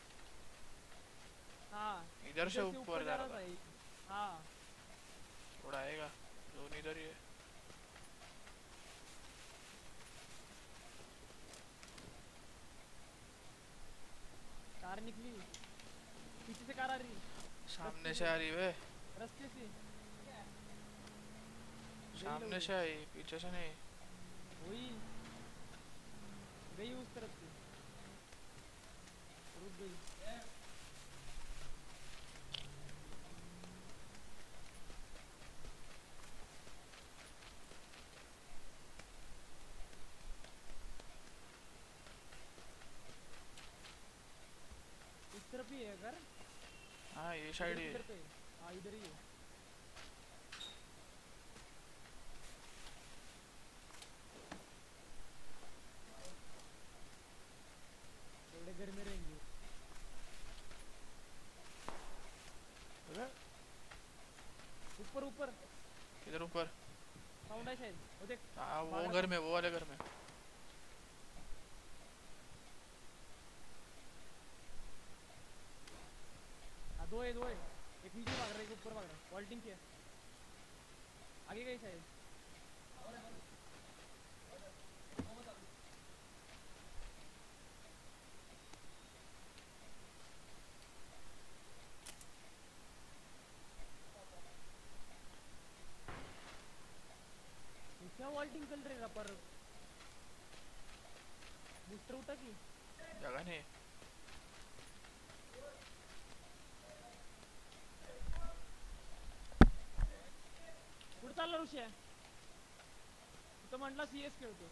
हाँ इधर से ऊपर जा रहा था। हाँ उड़ाएगा जोन इधर ही है। कार निकली पीछे से कार आ रही सामने से आ रही है। रास्ते से सामने से आई पीछे से नहीं। वही गई उस तरफ से रुक गई। इस तरफ ही है अगर हाँ ये साइड ही है। हाँ इधर ही है। थोड़े घर में रहेंगे। ऊपर ऊपर किधर ऊपर? साउंड है शायद वो देख। हाँ वो घर में वो वाले घर में। हॉल्टिंग किया आगे गई शायद ये क्या हॉल्टिंग कर रहे पर बूस्टर उठा की जगह नहीं कुठं चालला ऋषा तो म्हटला सीएस खेळतो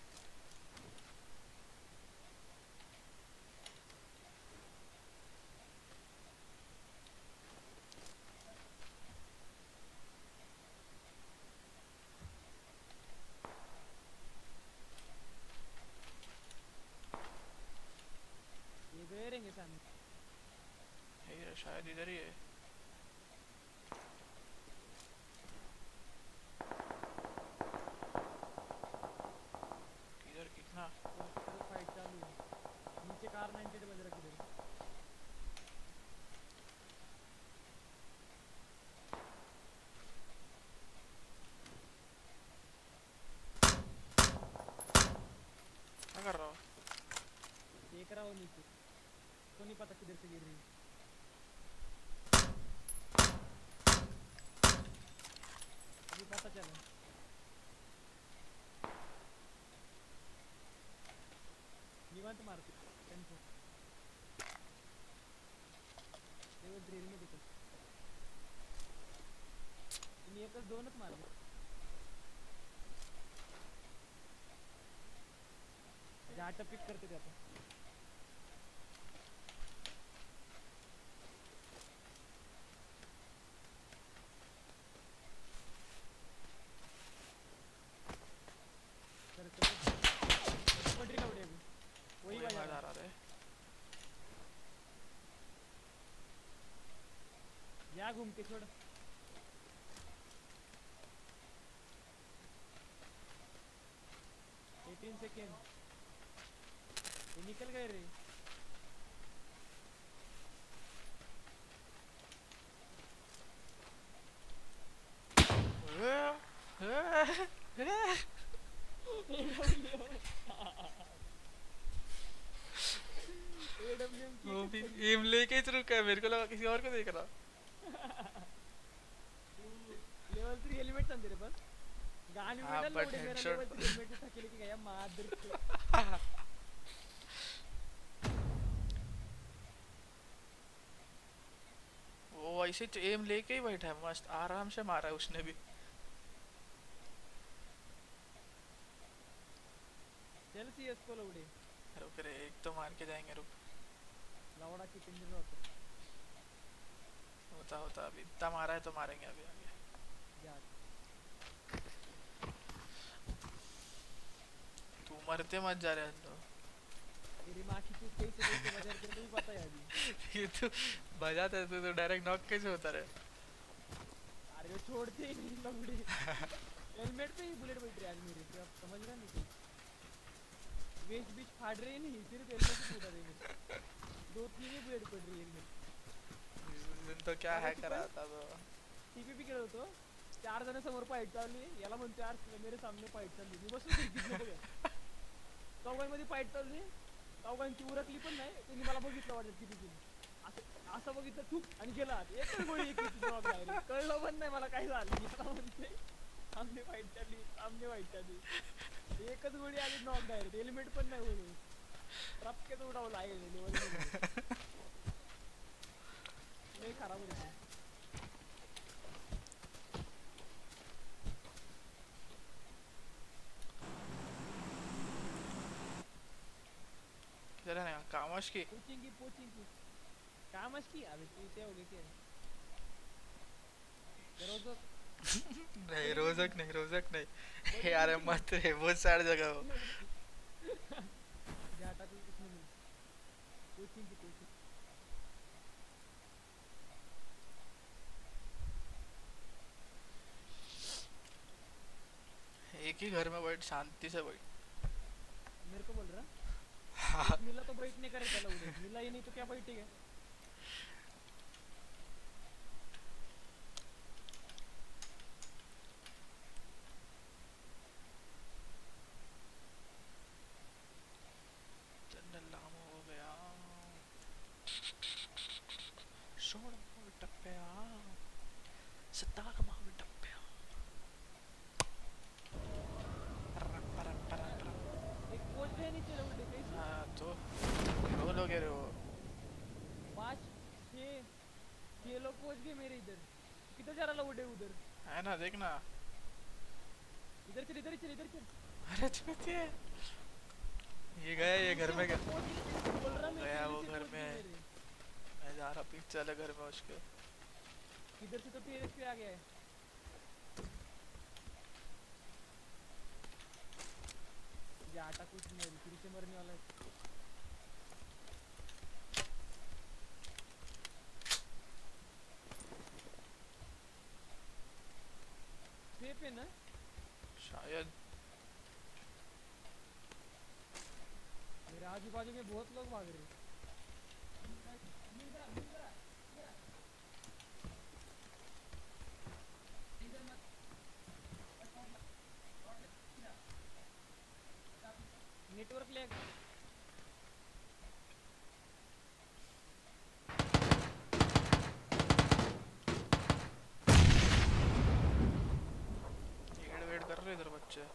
ये गए रहेंगे सामने ये शायद इधर ही है किधर कितना फाइट चालू है नीचे कार नाइंटी एट बज रहा किधर क्या कर रहा हो देख रहा हूँ नीचे तो नहीं पता किधर से गिर रही अभी पता चला निवांत मारते टेंशन ते ड्रिल में दिखत तुम्ही एकच दोनच मारले जाट पिक करते ते आता पटरी का उड़े अभी वही वही बजा बात रहा आ रहा है या घूम के छोड़ एटीन सेकेंड ये निकल गए रे वो भी एम लेके ही रुका है मेरे को लगा किसी और को देख रहा लेवल थ्री एलिमेंट्स हैं तेरे पास गान में हाँ, डाल but लोडे मेरा headshot- लेवल थ्री एलिमेंट उठा के लेके गया मादर के वो वैसे तो एम लेके ही बैठा है मस्त आराम से मारा है उसने भी चल सीएस को लोडे रुक रे एक तो मार के जाएंगे रुक लावड़ा की पिंजरे होता होता होता अभी इतना मारा है तो मारेंगे अभी आगे जा तू मरते मत जा रहे तो तेरी माँ की चूक कैसे कैसे बजा तेरे को भी पता है अभी ये तो बजाता है तो, तो डायरेक्ट नॉक कैसे होता रहे अरे वो छोड़ते ही नहीं लंगड़ी हेलमेट पे ही बुलेट बैठ रही है आज मेरे पे अब समझ रहा नहीं वेस्ट बीच फाड़ रहे नहीं सिर्फ हेलमेट से फूटा रहे मेरे दो तीन ही बुलेट पड़ रही है हेलमेट इस दिन तो क्या है करा था तो टीपीपी खेळत होतो चार जण समोर फाईट चालली याला म्हणतो यार मेरे सामने फाईट चालली मी बसलो खिडकीत बघ चौघांमध्ये फाईट चालली चौघांची उरकली पण नाही त्यांनी मला बघितलं वाटत किती किती असं असं बघितलं चूक आणि गेला एकच गोळी एक ड्रॉप डायरेक्ट कळलं पण नाही मला काय झालं याला म्हणते सामने फाईट चालली सामने फाईट चालली एकच गोळी आली नॉक डायरेक्ट हेल्मेट पण नाही होईल रपकेच उडावला आहे लेवल लय खराब होईल किधर है कामश की पोचिंगी पोचिंगी कामच की अबे तू ते हो गए क्या रोजक नहीं रोजक नहीं रोजक नहीं यार मत रे बहुत सारी जगह हो जाटा तू इसमें नहीं पोचिंगी पोचिंगी एक ही घर में बैठ शांति से बैठ मेरे को बोल रहा मिला तो बैठने का रहता उधर मिला ही नहीं तो क्या बैठेगा किधर जा रहा लौड़े उधर? है ना, देखना। इधर चल, इधर चल, इधर चल। अरे चुप ये ये गया, ये घर में गया। बोल रहा मैं गया वो पहले से घर पहुंच में। गई मेरे। मैं जा रहा पीछे वाले घर में उसके। इधर से तो टेरेस पे आ गया है। ये आटा कुछ नहीं है, फिर से मरने वाला है। सेफ है ना? शायद। मेरे आजू बाजू में बहुत लोग भाग रहे हैं। Network lag. वेट वेट कर रहे इधर बच्चे।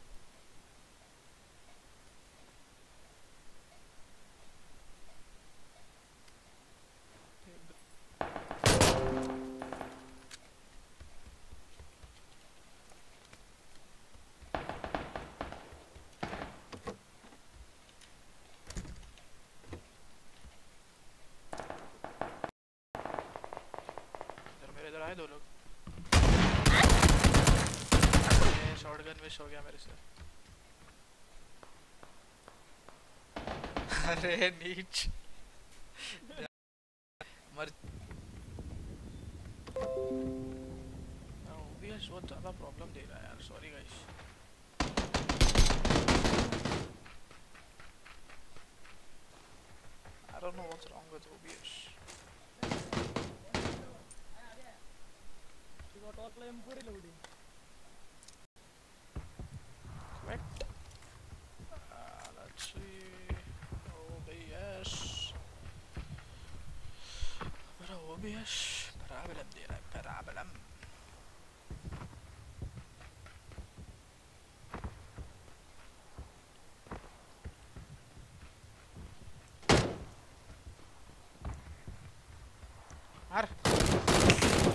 इधर मेरे इधर आए दो लोग। शॉटगन मिस हो गया मेरे से। अरे नीच मर। ओबीएस बहुत ज्यादा प्रॉब्लम दे रहा है यार, sorry guys. I don't know what's wrong with O B S. You got all M four loading. Correct. Uh, let's see. O B S. मेरा O B S प्रॉब्लम दे रहा है, प्रॉब्लम। यार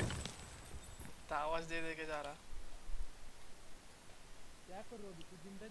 आवाज दे दे के जा रहा। क्या कर रहे हो अभी? तू जिंदा